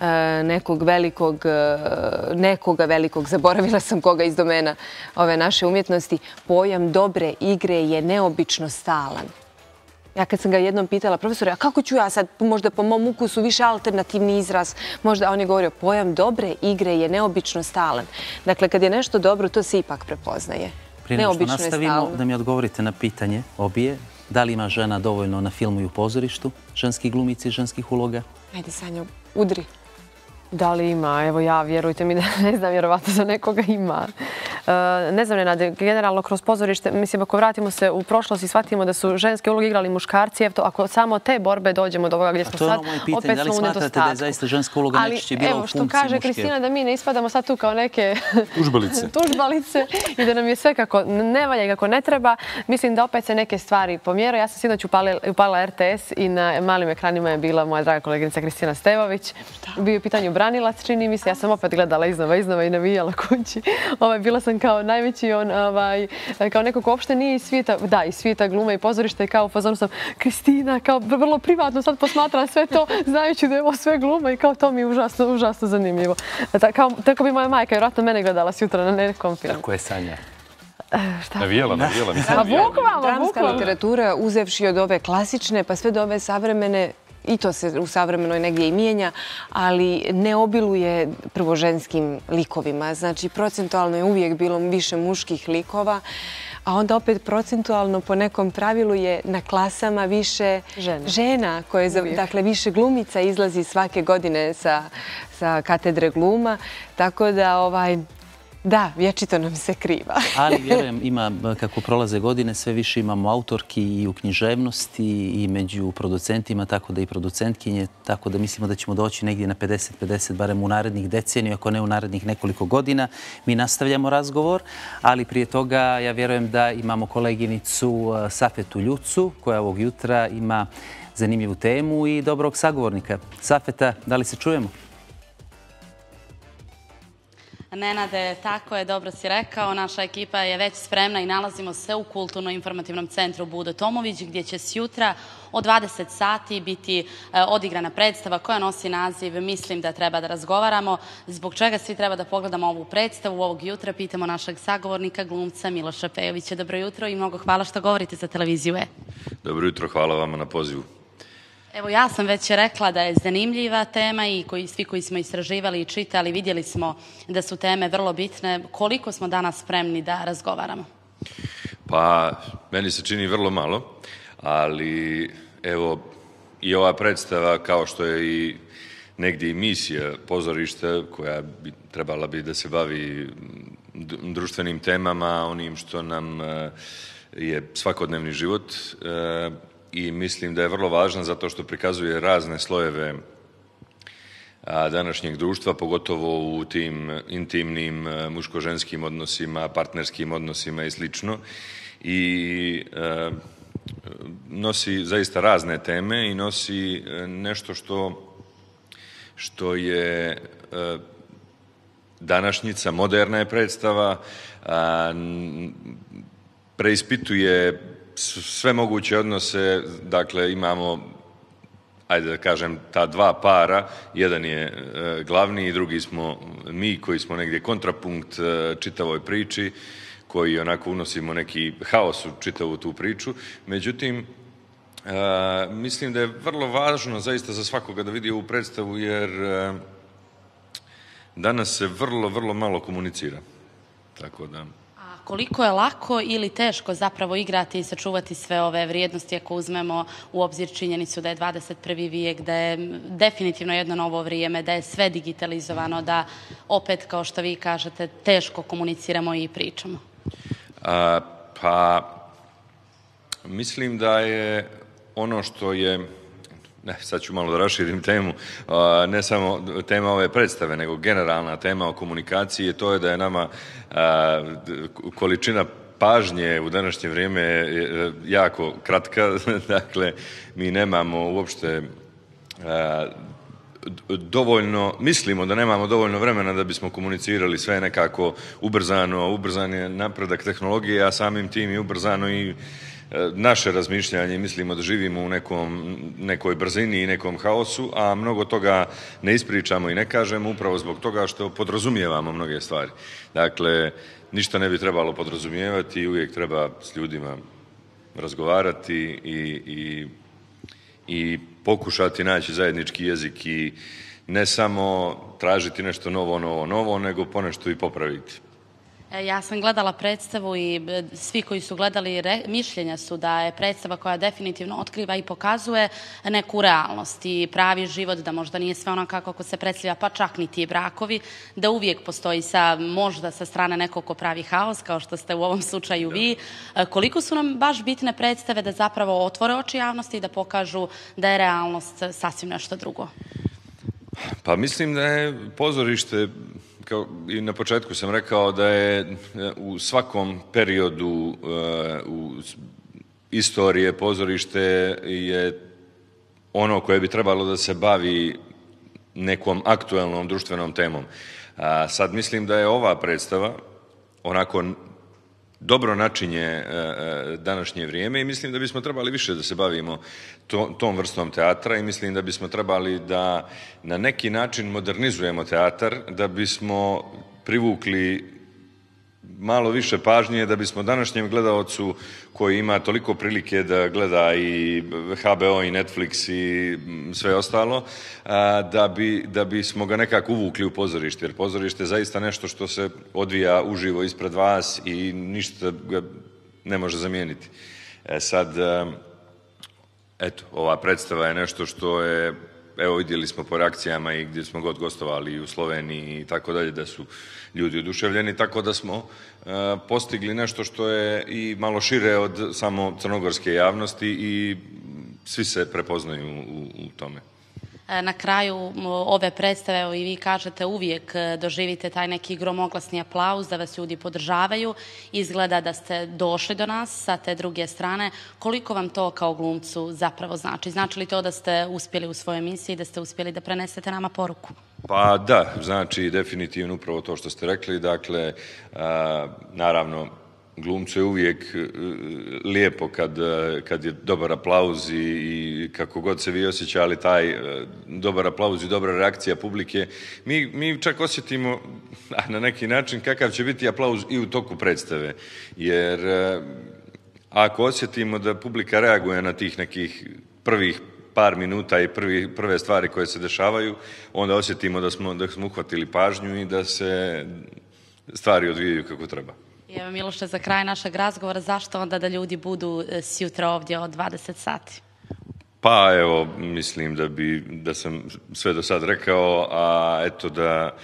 nekoga velikog, zaboravila sam koga iz domena ove naše umjetnosti, pojam dobre igre je neobično stalan. Ja kad sam ga jednom pitala, profesore, a kako ću ja sad, možda po mom ukusu, više alternativni izraz, možda on je govorio, pojam dobre igre je neobično stalan. Dakle, kad je nešto dobro, to se ipak prepoznaje. Prije nego što nastavimo, da mi odgovorite na pitanje obje, da li ima žena dovoljno na filmu i u pozorištu, ženskih glumici i ženskih uloga? Ajde, Sanjo, udri. Da li ima? Evo ja, vjerujte mi da ne znam, vjerovatno za nekoga ima. Ne znam, Nenade, generalno kroz pozorište, mislim, ako vratimo se u prošlost i shvatimo da su ženske uloge igrali muškarci, ako samo te borbe dođemo do ovoga gdje smo sad, opet smo u nedostatku. Da li smatrate da je zaista ženska uloga najčešće bila u funkciji muške? Evo, što kaže Kristina, da mi ne ispadamo sad tu kao neke tužbalice i da nam je sve kako ne valja i kako ne treba. Mislim da opet se neke stvari pomjeraju. Ja sam sinoć upalila RTS i na malim ekranima je bila moja draga koleginica Kristina Stevović. Bio je u pitanju branilac, čini mi se. Ja sam opet gledala iznova i navijala kući. Bila sam kao najveći kao neko ko uopšte nije iz svijeta, da, iz svijeta glume i pozorišta i kao u fazonu sam Kristina, kao vrlo privatno sad posmatram sve to, znajući da je ovo sve gluma i kao to mi je užasno zanimljivo. Tako bi moja majka vjerojatno mene gledala sutra na nekom filmu. Tako je Sanja. Navijela. Dramska literatura, uzevši od ove klasične pa sve do ove savremene, i to se u savremenoj negdje i mijenja, ali ne obiluje prvojenskim likovima. Znači, procentualno je uvijek bilo više muških likova, a onda opet procentualno po nekom pravilu je na klasama više žena, dakle više glumica izlazi svake godine sa katedre gluma, tako da da, vječito nam se kriva. Ali vjerujem, kako prolaze godine, sve više imamo autorki i u književnosti i među producentima, tako da i producentkinje, tako da mislimo da ćemo doći negdje na 50-50, barem u narednih deceniju, ako ne u narednih nekoliko godina. Mi nastavljamo razgovor, ali prije toga ja vjerujem da imamo koleginicu Safetu Ljucu, koja ovog jutra ima zanimljivu temu i dobrog sagovornika. Safeta, da li se čujemo? Nenade, tako je, dobro si rekao. Naša ekipa je već spremna i nalazimo se u Kulturno-informativnom centru Budo Tomović, gdje će sjutra od 20 sati biti odigrana predstava koja nosi naziv Mislim da treba da razgovaramo. Zbog čega svi treba da pogledamo ovu predstavu ovog jutra, pitamo našeg sagovornika, glumca Miloša Pejovića. Dobro jutro i mnogo hvala što govorite za televiziju E. Dobro jutro, hvala vama na pozivu. Evo, ja sam već rekla da je zanimljiva tema i svi koji smo istraživali i čitali, vidjeli smo da su teme vrlo bitne. Koliko smo danas spremni da razgovaramo? Pa, meni se čini vrlo malo, ali evo i ova predstava, kao što je i negdje i misija pozorišta koja trebala bi da se bavi društvenim temama, onim što nam je svakodnevni život, i mislim da je vrlo važna zato što prikazuje razne slojeve današnjeg društva, pogotovo u tim intimnim muško-ženskim odnosima, partnerskim odnosima i slično. I nosi zaista razne teme i nosi nešto što je današnjica, moderna je predstava, preispituje sve moguće odnose, dakle imamo, ajde da kažem, ta dva para, jedan je glavni i drugi smo mi koji smo negdje kontrapunkt čitavoj priči, koji onako unosimo neki haos u čitavu tu priču. Međutim, mislim da je vrlo važno zaista za svakoga da vidi ovu predstavu, jer danas se vrlo, vrlo malo komunicira. Tako da... A koliko je lako ili teško zapravo igrati i sačuvati sve ove vrijednosti ako uzmemo u obzir činjenicu da je 21. vijek, da je definitivno jedno novo vrijeme, da je sve digitalizovano, da opet, kao što vi kažete, teško komuniciramo i pričamo? Pa, mislim da je ono što je, sad ću malo da raširim temu, ne samo tema ove predstave, nego generalna tema o komunikaciji, to je da je nama količina pažnje u današnje vrijeme jako kratka, dakle, mi nemamo uopšte dovoljno, mislimo da nemamo dovoljno vremena da bismo komunicirali sve nekako ubrzano, ubrzan je napredak tehnologije, a samim tim i ubrzano i naše razmišljanje. Mislimo da živimo u nekoj brzini i nekom haosu, a mnogo toga ne ispričamo i ne kažemo upravo zbog toga što podrazumijevamo mnoge stvari. Dakle, ništa ne bi trebalo podrazumijevati, uvijek treba s ljudima razgovarati i pokušati naći zajednički jezik i ne samo tražiti nešto novo, nego ponešto i popraviti. Ja sam gledala predstavu i svi koji su gledali mišljenja su da je predstava koja definitivno otkriva i pokazuje neku realnost i pravi život, da možda nije sve ono kako se predstavlja, pa čak ni ti brakovi, da uvijek postoji možda sa strane nekog ko pravi haos, kao što ste u ovom slučaju vi. Koliko su nam baš bitne predstave da zapravo otvore oči javnosti i da pokažu da je realnost sasvim nešto drugo? Pa mislim da je pozorište, kao i na početku sam rekao, da je u svakom periodu u istorije pozorište je ono koje bi trebalo da se bavi nekom aktuelnom društvenom temom. Sad mislim da je ova predstava onako dobro načinje današnje vrijeme i mislim da bismo trebali više da se bavimo tom vrstom teatra i mislim da bismo trebali da na neki način modernizujemo teatar, da bismo privukli malo više pažnje, da bismo današnjem gledaocu koji ima toliko prilike da gleda i HBO i Netflix i sve ostalo, da bismo ga nekako uvukli u pozorište, jer pozorište je zaista nešto što se odvija uživo ispred vas i ništa ga ne može zamijeniti. Sad, eto, ova predstava je nešto što je, evo vidjeli smo po reakcijama i gdje smo god gostovali i u Sloveniji i tako dalje, da su ljudi oduševljeni, tako da smo postigli nešto što je i malo šire od samo crnogorske javnosti i svi se prepoznaju u tome. Na kraju ove predstave, evo i vi kažete, uvijek doživite taj neki gromoglasni aplauz, da vas ljudi podržavaju. Izgleda da ste došli do nas sa te druge strane. Koliko vam to kao glumcu zapravo znači? Znači li to da ste uspjeli u svojoj emisiji, da ste uspjeli da prenesete nama poruku? Pa da, znači definitivno upravo to što ste rekli. Dakle, naravno, glumcu je uvijek lijepo kad je dobar aplauz i kako god se vi osjećali taj dobar aplauz i dobra reakcija publike. Mi čak osjetimo na neki način kakav će biti aplauz i u toku predstave. Jer ako osjetimo da publika reaguje na tih nekih prvih par minuta i prve stvari koje se dešavaju, onda osjetimo da smo uhvatili pažnju i da se stvari odvijaju kako treba. Evo, Miloše, za kraj našeg razgovora, zašto onda da ljudi budu sjutra ovdje od 20 sati? Pa evo, mislim da sam sve do sad rekao, a eto da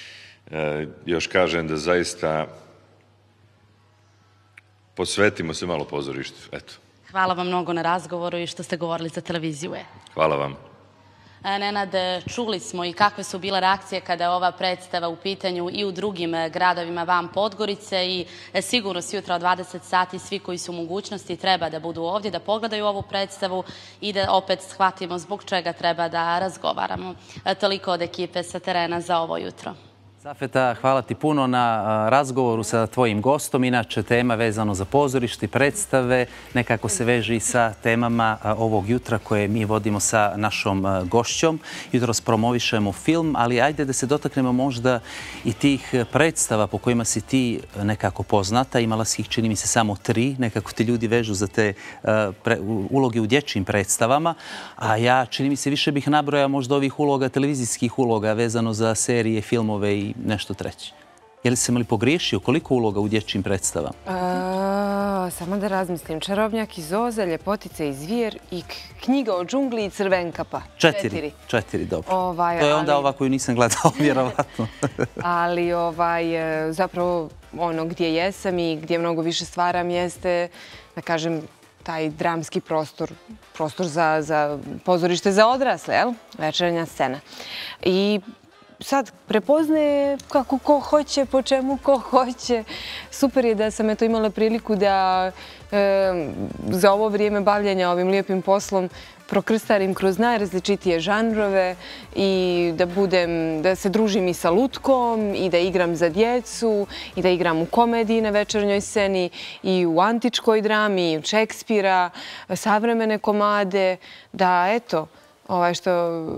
još kažem da zaista posvetimo se malo pozorištu. Eto. Hvala vam mnogo na razgovoru i što ste govorili za televiziju E. Hvala vam. Nenad, čuli smo i kakve su bile reakcije kada je ova predstava u pitanju i u drugim gradovima van Podgorice i sigurno sutra od 20 sati svi koji su u mogućnosti treba da budu ovdje, da pogledaju ovu predstavu i da opet shvatimo zbog čega treba da razgovaramo. Toliko od ekipe sa terena za ovo jutro. Safeta, hvala ti puno na razgovoru sa tvojim gostom. Inače, tema vezano za pozorište i predstave nekako se veže i sa temama ovog jutra koje mi vodimo sa našom gošćom. Jutros promovišemo film, ali ajde da se dotaknemo možda i tih predstava po kojima si ti nekako poznata. Imala si ih, čini mi se, samo 3. Nekako ti ljudi vežu za te uloge u dječjim predstavama. A ja, čini mi se, više bih nabrojao možda ovih uloga, televizijskih uloga vezano za serije, filmove i nešto treće. Je li sam li pogriješio? Koliko uloga u dječjim predstavama? Samo da razmislim. Čarobnjak i Zoza, Ljepotica i Zvijer i Knjiga o džungli i Crvenkapa. 4, dobro. To je onda ova koju nisam gledao, vjerovatno. Ali zapravo ono gdje jesam i gdje mnogo više stvaram jeste, da kažem, taj dramski prostor za pozorište za odrasle, večernja scena. I sad prepoznaje kako ko hoće, po čemu ko hoće. Super je da sam imala priliku da za ovo vrijeme bavljenja ovim lijepim poslom prokrstarim kroz najrazličitije žanrove i da se družim i sa lutkom i da igram za djecu i da igram u komediji na večernjoj sceni i u antičkoj drami i u Šekspira, savremene komade, da eto, što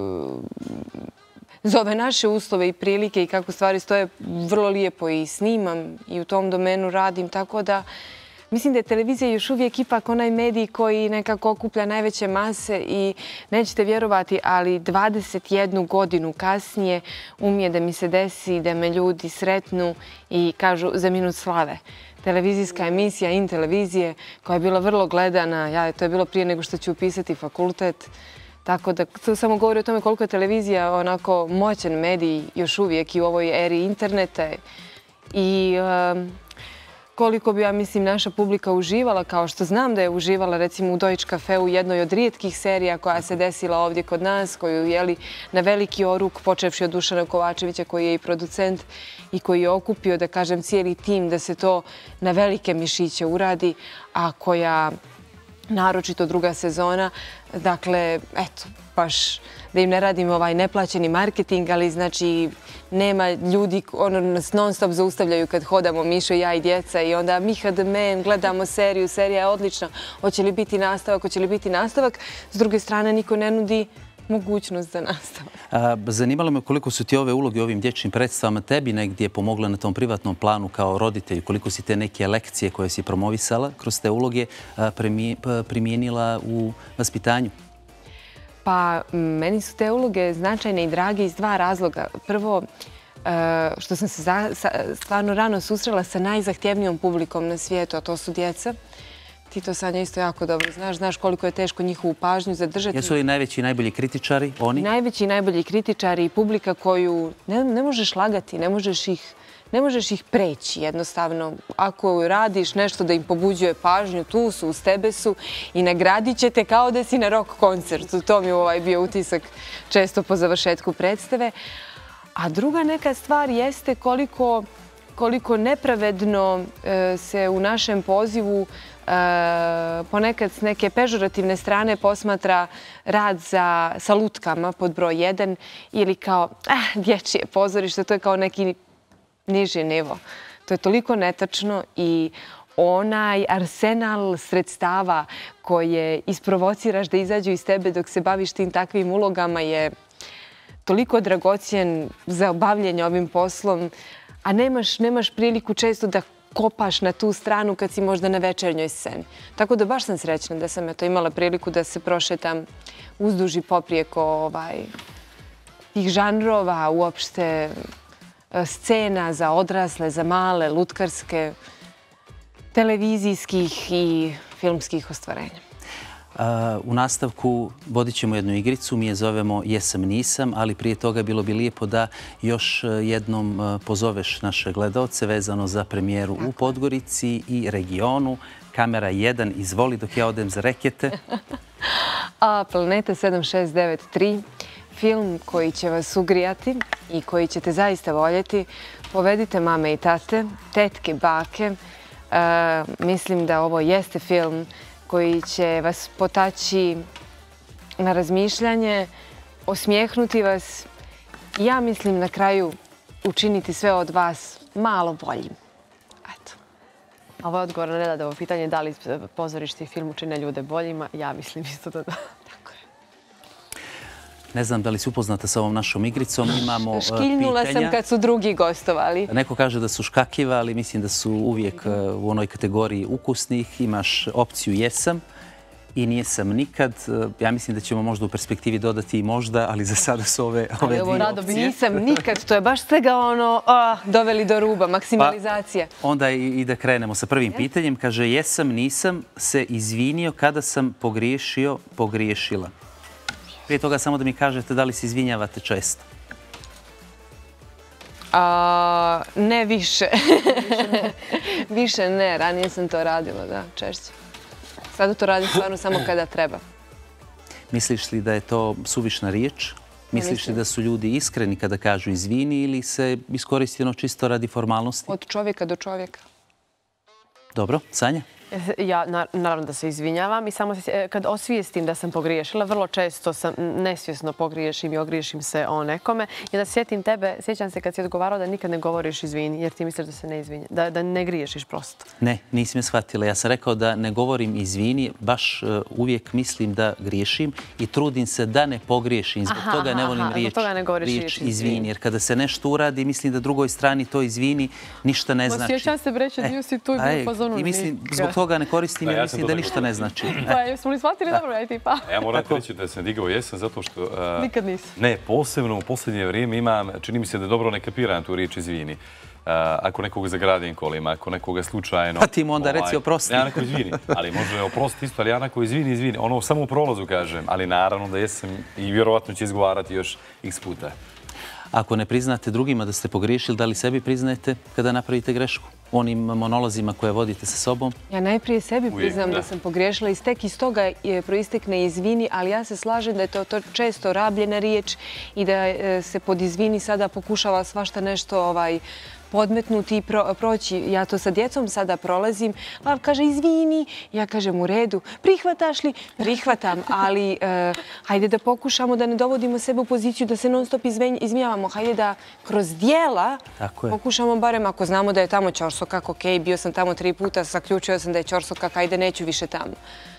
za ove naše uslove i prilike i kako stvari stoje vrlo lijepo i snimam i u tom domenu radim, tako da mislim da je televizija još uvijek ipak onaj medij koji nekako okuplja najveće mase i nećete vjerovati, ali 21 godinu kasnije umije da mi se desi da me ljudi sretnu i kažu za minut slave. Televizijska emisija In televizije koja je bila vrlo gledana, to je bilo prije nego što ću upisati fakultet. Tako da to samo govori o tome koliko je televizija onako moćan medij još uvijek i u ovoj eri interneta i koliko bi, ja mislim, naša publika uživala, kao što znam da je uživala recimo u Deutsche Cafeu, jednoj od rijetkih serija koja se desila ovdje kod nas, koju je na veliki oruk, počevši od Dušana Kovačevića koji je i producent i koji je okupio, da kažem, cijeli tim da se to na velike mišiće uradi, a koja naročito druga sezona. Dakle, eto, baš da im ne radim neplaćeni marketing, ali znači nema ljudi, nas non stop zaustavljaju kad hodamo Mišo, ja i djeca i onda Miha the Man, gledamo seriju, serija je odlična, hoće li biti nastavak, hoće li biti nastavak. S druge strane, niko ne nudi mogućnost za nastavak. Zanimalo me koliko su ti ove uloge u ovim dječjim predstavama tebi negdje pomogle na tom privatnom planu kao roditelj, koliko si te neke lekcije koje si promovisala kroz te uloge primijenila u vaspitanju? Pa, meni su te uloge značajne i drage iz 2 razloga. Prvo, što sam se stvarno rano susrela sa najzahtjevnijom publikom na svijetu, a to su djeca. Ti to, Sanja, isto jako dobro znaš koliko je teško njihovu pažnju zadržati. Jesu li najveći i najbolji kritičari oni? Najveći i najbolji kritičari i publika koju ne možeš lagati, ne možeš ih preći jednostavno. Ako radiš nešto da im pobuđuje pažnju, tu su, uz tebe su i nagradit će te kao da si na rock koncertu. To mi je bio utisak često po završetku predstave. A druga neka stvar jeste koliko nepravedno se u našem pozivu ponekad s neke pežorativne strane posmatra rad sa lutkama pod broj 1 ili kao dječje pozorište, to je kao neki niži nivo. To je toliko netačno i onaj arsenal sredstava koje isprovociraš da izađu iz tebe dok se baviš tim takvim ulogama je toliko dragocjen za bavljenje ovim poslom, a nemaš priliku često da kopaš na tu stranu kad si možda na večernjoj sceni. Tako da baš sam srećna da sam imala priliku da se prošetam uzduž i poprijeko tih žanrova, uopšte scena za odrasle, za male, lutkarske, televizijskih i filmskih ostvarenja. U nastavku vodit ćemo jednu igricu, mi je zovemo Jesam, nisam, ali prije toga bilo bi lijepo da još jednom pozoveš naše gledaoce vezano za premijeru u Podgorici i regionu. kamera 1, izvoli dok ja odem za rekete. A Planeta 7693, film koji će vas ugrijati i koji ćete zaista voljeti. Povedite mame i tate, tetke, bake. Mislim da ovo jeste film koji će vas potaći na razmišljanje, osmijehnuti vas. Ja mislim na kraju učiniti sve od vas malo boljim. Eto. Ovo je odgovor na Nedadovo pitanje da li pozorište i film učine ljude boljima. Ja mislim isto da da. Tako je. Ne znam da li si upoznata sa ovom našom igricom. Imamo pitanja. Škiljnula sam kad su drugi gostovali. Neko kaže da su škakljiva, ali mislim da su uvijek u onoj kategoriji ukusnih. Imaš opciju jesam i nijesam nikad. Ja mislim da ćemo možda u perspektivi dodati i možda, ali za sada su ove dvije opcije. Nisam nikad, to je baš svega doveli do ruba, maksimalizacija. Onda i da krenemo sa prvim pitanjem. Kaže, jesam, nisam se izvinio kada sam pogriješio, pogriješila. Prije toga samo da mi kažete da li se izvinjavate često. Ne više. Više ne, ranije sam to radila, da, češće. Sada to radim stvarno samo kada treba. Misliš li da je to suvišna riječ? Misliš li da su ljudi iskreni kada kažu izvini ili se iskoristi ono čisto radi formalnosti? Od čovjeka do čovjeka. Dobro, Sanja? Ja naravno da se izvinjavam i samo kad osvijestim da sam pogriješila, vrlo često sam nesvjesno pogriješim i ogriješim se o nekome. I da sjetim tebe, sjećam se kad si odgovarao da nikad ne govoriš izvini, jer ti misliš da se ne izvinja, da ne griješiš prosto. Ne, nisi me shvatila. Ja sam rekao da ne govorim izvini, baš uvijek mislim da griješim i trudim se da ne pogriješim. Zbog toga ne volim riječ izvini, jer kada se nešto uradi, mislim da drugoj strani to izvini ništa ne znači. Sjećam se breće, dio si tu i bio pozorno nikad. Toga ne koristim jer mislim da ništa ne znači. Pa jesmo li shvatili dobro, ja tipa? Ja moram reći da sam digao jesam zato što... Nikad nisam. Ne, posebno u posljednje vrijeme imam, čini mi se da dobro ne kapiram tu riječ izvini. Ako nekoga zagradim kolima, ako nekoga slučajno... Pa ti mu onda reci oprosti. Ja onako izvini, ali može oprosti isto, ali ja onako izvini. Ono samo u prolazu kažem, ali naravno da jesam i vjerovatno će izgovarati još x puta. Ako ne priznate drugima da ste pogriješili, da li sebi priznajete kada napravite grešku? Onim monolozima koje vodite sa sobom? Ja najprije sebi priznam da sam pogriješila i tek iz toga proistekne izvini, ali ja se slažem da je to često rabljena riječ i da se pod izvini sada pokušava svašta nešto podmetnuti i proći. Ja to sa djecom sada prolazim. Lav kaže izvini, ja kažem u redu. Prihvataš li? Prihvatam, ali hajde da pokušamo da ne dovodimo sebe u poziciju da se non stop izvinjavamo. Hajde da kroz dijela pokušamo barem ako znamo da je tamo ćorsokak, ok, bio sam tamo 3 puta, zaključio sam da je ćorsokak, hajde neću više tamo.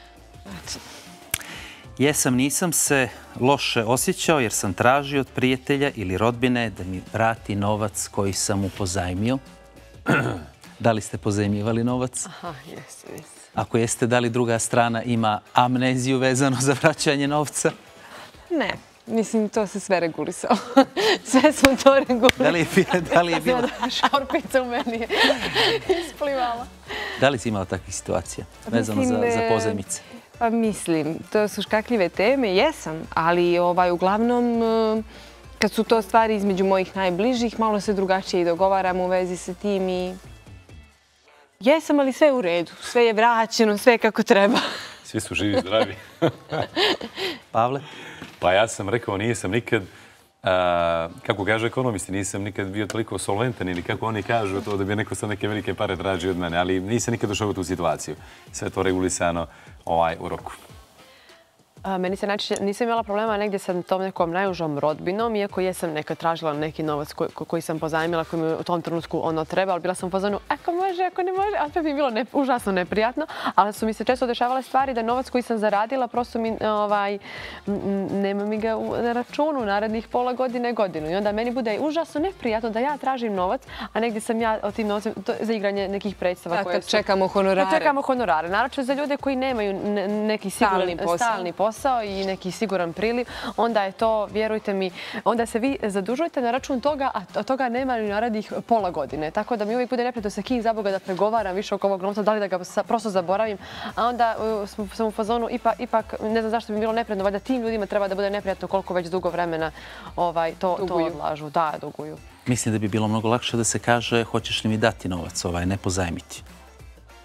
Jesam, nisam se loše osjećao jer sam tražio od prijatelja ili rodbine da mi vrati novac koji sam mu pozajmio. Da li ste pozajmljivali novac? Aha, jesam. Ako jeste, da li druga strana ima amneziju vezano za vraćanje novca? Ne. Mislim, to se sve regulisalo. Sve smo to regulisali. Da li je bilo... Šorpica u meni je isplivala. Da li si imala takvih situacija vezano za pozajmice? Pa mislim, to su škakljive teme, jesam, ali uglavnom kad su to stvari između mojih najbližih, malo se drugačije i dogovaram u vezi sa tim i jesam, ali sve je u redu, sve je vraćeno, sve je kako treba. Svi su živi, zdravi. Pavle? Pa ja sam rekao, nisam nikad, kako kaže ekonomisti, nisam nikad bio toliko solventan ili kako oni kažu to da bi neko sad neke velike pare tražio od mene, ali nisam nikad došao u tu situaciju. Sve to regulisano u roku. Meni se nisam imala problema negdje sa tom nekom najužom rodbinom, iako jesam nekad tražila neki novac koji sam pozajmila, koji mi u tom trenutku treba, ali bila sam u fazonu ako može, ako ne može, a to bi bilo užasno neprijatno, ali su mi se često dešavale stvari da novac koji sam zaradila prosto nema mi ga na računu narednih pola godine, godinu. I onda meni bude užasno neprijatno da ja tražim novac, a negdje sam ja o tim novcem za igranje nekih predstava. Kad čekamo honorare. Kad čekamo honorare. Naravno za ljude koji nemaju neki stalni posao i neki siguran priliv, onda je to, vjerujte mi, onda se vi zadužujete na račun toga, a od toga nema ni narednih pola godine. Tako da mi uvijek bude neprijatno sa kim za Boga da pregovaram više oko ovog novca, da li da ga prosto zaboravim, a onda sam u fazonu, ipak ne znam zašto bi bilo neprijatno, valjda tim ljudima treba da bude neprijatno koliko već dugo vremena to odlažu. Da, duguju. Mislim da bi bilo mnogo lakše da se kaže hoćeš li mi dati novac, ne pozajmiti.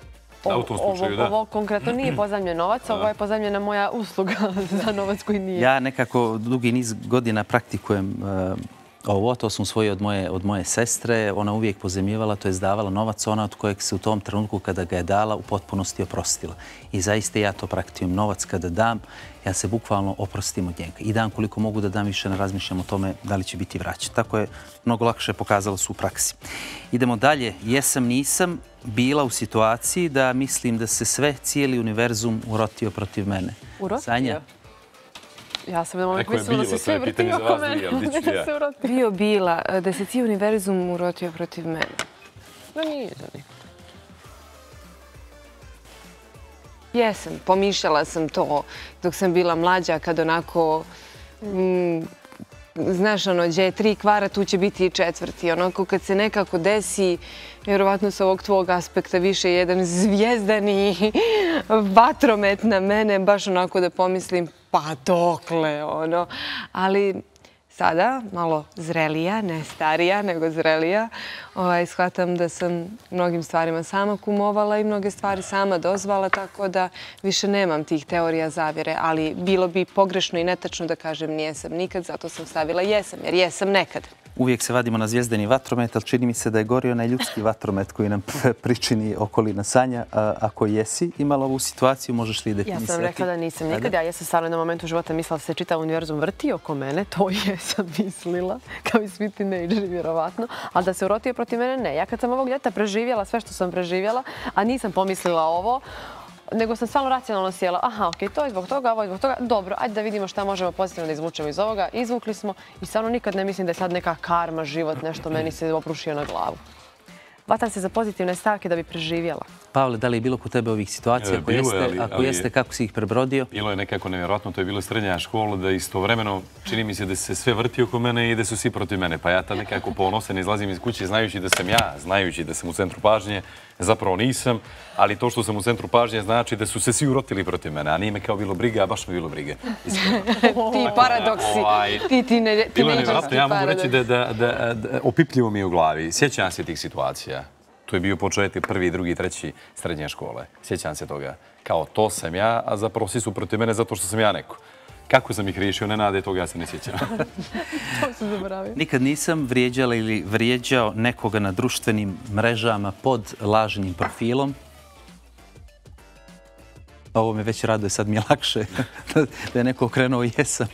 u tom slučaju, da. Ovo konkretno nije pozajmljen novac, ovo je pozajmljena moja usluga za novac koji nije. Ja nekako dugi niz godina praktikujem ovo, to sam usvojio od moje sestre. Ona uvijek pozajmljivala, to je davala novac, ona od kojeg se u tom trenutku kada ga je dala u potpunosti oprostila. I zaista ja to praktikujem. Novac kada dam, ja se bukvalno oprostim od njega. I dam koliko mogu da dam, više ne razmišljam o tome da li će biti vraćan. Tako je mnogo lakše pokazalo se u praksi. Idemo dalje. Jesam, nisam bila u situaciji da mislim da se cijeli univerzum urotio protiv mene. Urotio? Sanja? Ja sam na moment mislila da se sve vrti oko mene. Bila, da se cijeli univerzum urotio protiv mene. No nije to nikad. Jesam, pomišljala sam to dok sam bila mlađa, kad onako, znaš, gdje je 3 kvara, tu će biti i 4. Onako, kad se nekako desi, vjerovatno s ovog tvog aspekta više jedan zvijezdani vatromet na mene, baš onako da pomislim, pa dokle, ono. Ali sada, malo zrelija, ne starija, nego zrelija, shvatam da sam mnogim stvarima sama kumovala i mnoge stvari sama dozvala, tako da više nemam tih teorija zavjere, ali bilo bi pogrešno i netačno da kažem nijesam nikad, zato sam stavila jesam, jer jesam nekad. Uvijek se vadimo na zvijezdani vatromet, ali čini mi se da je gori onaj ljudski vatromet koji nam pričini okolina. Sanja, ako jesi imala ovu situaciju, možeš li definisati? Ja sam rekla da nisam nikad. Ja sam stvarno na momentu života mislila da se čitav univerzum vrti oko mene. To jesam mislila, kao i svi tinejdžeri, vjerovatno. Ali da se urotio protiv mene, ne. Ja kad sam ovog ljeta preživjela sve što sam preživjela, a nisam pomislila ovo, nego sam stvarno racionalno sjela. Aha, okej, to je zbog toga, ovo je zbog toga. Dobro, ajde da vidimo šta možemo pozitivno da izvučemo iz ovoga. Izvukli smo i stvarno nikad ne mislim da je sad neka karma, život, nešto meni se oprušio na glavu. Vatam se za pozitivne stavke da bi preživjela. Pavle, da li je bilo kod tebe ovih situacija? Ako jeste, kako si ih prebrodio? Bilo je nekako nevjerojatno, to je bilo srednja škola, da istovremeno čini mi se da se sve vrti oko mene i da su svi protiv mene. Pa ja tad nekako ponosan izlazim iz kuće znajući da sam ja, znajući da sam u centru pažnje, zapravo nisam, ali to što sam u centru pažnje znači da su se svi urotili protiv mene, a nije me kao bilo briga, a baš me bilo briga. Ti paradoksi, ti tinejdžerski paradoksi. Ja mogu reći da opipljivo mi je u glavi. Sjećam se tih situacija. To je bio početak 1., 2., 3. srednje škole. Sjećam se toga. Kao to sam ja, a zapravo svi su protiv mene zato što sam ja neko. Kako sam ih riješio, Nenade, toga ja se ne sjećam. To sam zaboravio. Nikad nisam vrijeđala ili vrijeđao nekoga na društvenim mrežama pod lažnim profilom. Ovo me već raduje, sad mi je lakše da je neko okrenuo jesam.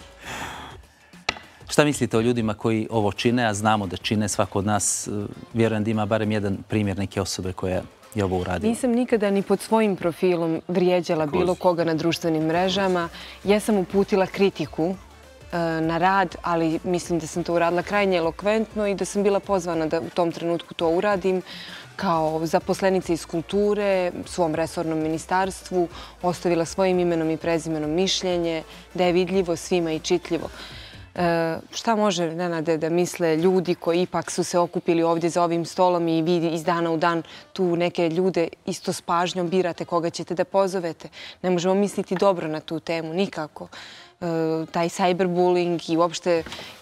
Šta mislite o ljudima koji ovo čine, a znamo da čine, svako od nas, vjerujem da ima barem jedan primjer neke osobe koja je ovo uradila? Nisam nikada ni pod svojim profilom vrijeđala bilo koga na društvenim mrežama. Ja sam uputila kritiku na rad, ali mislim da sam to uradila krajnje elokventno i da sam bila pozvana da u tom trenutku to uradim kao zaposlenica iz kulture, svom resornom ministarstvu, ostavila svojim imenom i prezimenom mišljenje, da je vidljivo svima i čitljivo. Šta može, Nenade, da misle ljudi koji ipak su se okupili ovdje za ovim stolom i vi iz dana u dan tu neke ljude isto s pažnjom birate koga ćete da pozovete. Ne možemo misliti dobro na tu temu, nikako. Taj cyberbullying i uopšte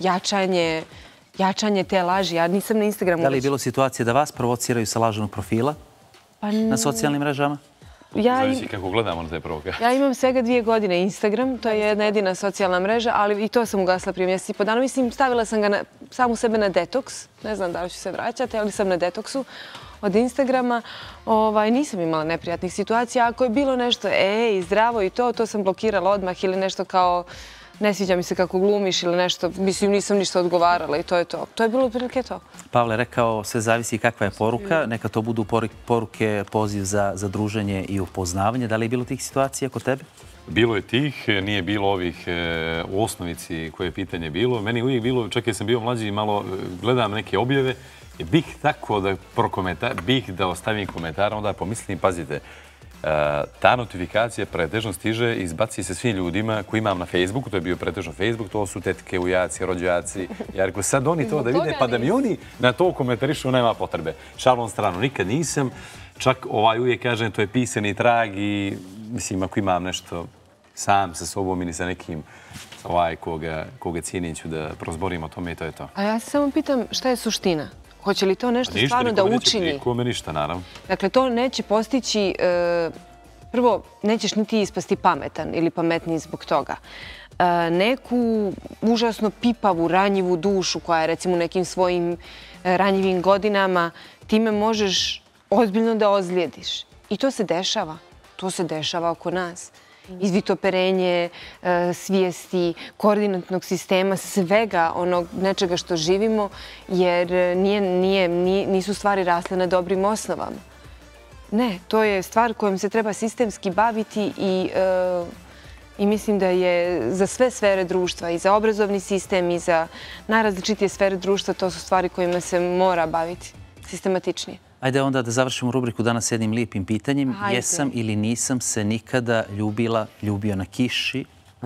jačanje te laži. Ja nisam na Instagramu. Da li je bilo situacije da vas provociraju sa lažnog profila na socijalnim mrežama? Zavisi kako gledamo na te provokacije. Ja imam svega 2 godine Instagram, to je jedna jedina socijalna mreža, ali i to sam ugasla prije mjesec i po dana. Mislim, stavila sam ga samu sebe na detoks, ne znam da li ću se vraćati, ali sam na detoksu od Instagrama. Nisam imala neprijatnih situacija. Ako je bilo nešto, zdravo i to sam blokirala odmah ili nešto kao ne sviđa mi se kako glumiš ili nešto. Mislim, nisam ništa odgovarala i to je to. To je bilo otprilike to. Pavle rekao, sve zavisi kakva je poruka. Neka to budu poruke, poziv za druženje i upoznavanje. Da li je bilo tih situacija kod tebe? Bilo je tih, nije bilo ovih u osnovici koje je pitanje bilo. Meni uvijek bilo, čak jer sam bio mlađi i malo gledam neke objave, bih tako da ostavim komentar, onda pomislim, pazite, ta notifikacija pretežno stiže i izbaci se svim ljudima koji imam na Facebooku, to je bio pretežno Facebook, to su tetke, ujaci, rođaci. Ja rekao, sad oni to da vide, pa da mi oni na to komentarišu, nema potrebe. Šalom stranu, nikad nisam. Čak uvijek kažem, to je pisani trag i mislim, ako imam nešto sam sa sobom ili sa nekim koga cijenim ću da prozborim o tome i to je to. A ja se samo pitam šta je suština? Hoće li to nešto stvarno da učini? Nikome ništa, naravno. Dakle, to neće postići, prvo, nećeš ni ti ispasti pametan ili pametniji zbog toga. Neku užasno pipavu, ranjivu dušu koja je recimo u nekim svojim ranjivim godinama, time možeš ozbiljno da ozlijediš. I to se dešava. To se dešava oko nas. Izvitoperenje svijesti, koordinatnog sistema, svega onog nečega što živimo, jer nisu stvari rasle na dobrim osnovama. Ne, to je stvar kojom se treba sistemski baviti i mislim da je za sve sfere društva, i za obrazovni sistem, i za najrazličitije sfere društva, to su stvari kojima se mora baviti sistematičnije. Ajde onda da završimo rubriku danas s jednim lijepim pitanjem. Jesam ili nisam se nikada ljubio na kiši?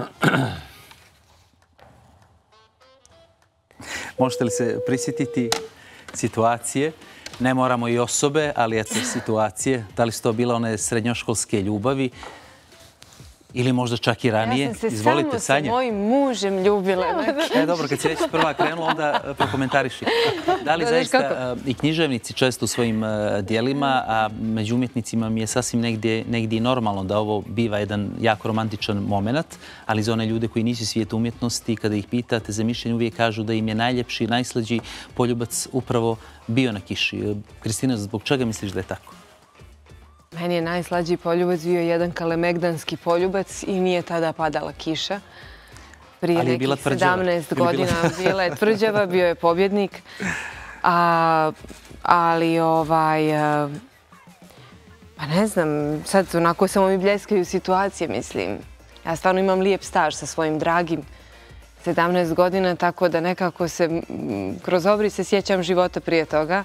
Možete li se prisjetiti situacije? Ne moramo i osobe, ali eto situacije. Da li su to bile one srednjoškolske ljubavi? Ili možda čak i ranije. Ja sam se samo sa mojim mužem ljubila. Dobro, kad si već prva krenula, onda prokomentariši. Da li zaista i književnici često u svojim dijelima, a među umjetnicima mi je sasvim negdje i normalno da ovo biva jedan jako romantičan moment, ali za one ljude koji nisu svijet umjetnosti, kada ih pitate za mišljenje, uvijek kažu da im je najljepši, najslađi poljubac upravo bio na kiši. Kristina, zbog čega misliš da je tako? Meni je najslađi poljubac bio jedan kalemegdanski poljubac i nije tada padala kiša. Prije nekih 17 godina bila je tvrđava, bio je pobjednik. Ali pa ne znam, sad onako samo mi bljeskaju situacije, mislim. Ja stvarno imam lijep staž sa svojim dragim 17 godina, tako da nekako se kroz obrise sjećam života prije toga.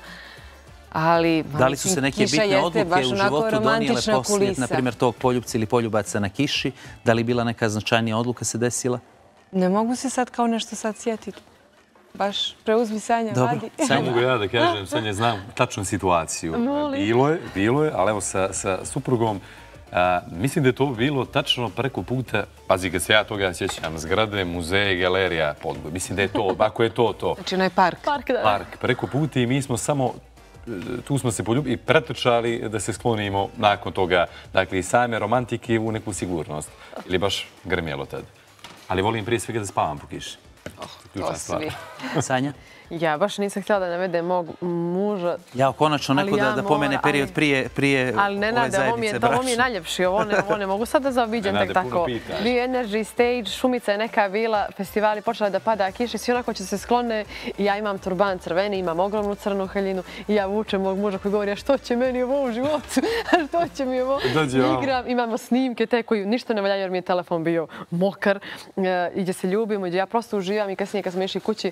Da li su se neke bitne odluke u životu donijele poslije, na primjer, tog poljubca ili poljubaca na kiši? Da li bila neka značajnija odluka se desila? Ne mogu se sad kao nešto sad sjetiti. Baš preuzmi Sanja, vadi. Samo mogu ja da kažem, Sanja, znam tačnu situaciju. Bilo je, ali evo sa suprugom, mislim da je to bilo tačno preko puta, pazi, kad se ja toga sjećam, zgrade, muzeje, galerija, Podgoj. Mislim da je to, ako je to. Znači onaj park. Park, preko puta i mi smo samo tu smo se poljubili i pretrčali da se sklonimo nakon toga, dakle, i same romantike u neku sigurnost. Ili baš grmjelo tad. Ali volim prije svega da spavam po kiši. To svi. Sanja? Ja baš nisam htjela da navedem mog muža. Ja, konačno neko da pomene period prije ove zajednice. Ali Nenade, ovo mi je najljepši. Ovo ne mogu sad da zaobiđem tek tako. Bio Energy Stage, šumica je neka bila, festivali, počela da pada kiša, svi onako će se sklone. Ja imam turban crveni, imam ogromnu crnu haljinu i ja vučem mog muža koji govori, a što će meni ovo u životu? A što će mi ovo? Igram, imamo snimke te koji ništa ne valjaju jer mi je telefon bio mokar. I gdje se ljubimo, gdje ja prosto uživam i kasnije kad smo išli kući,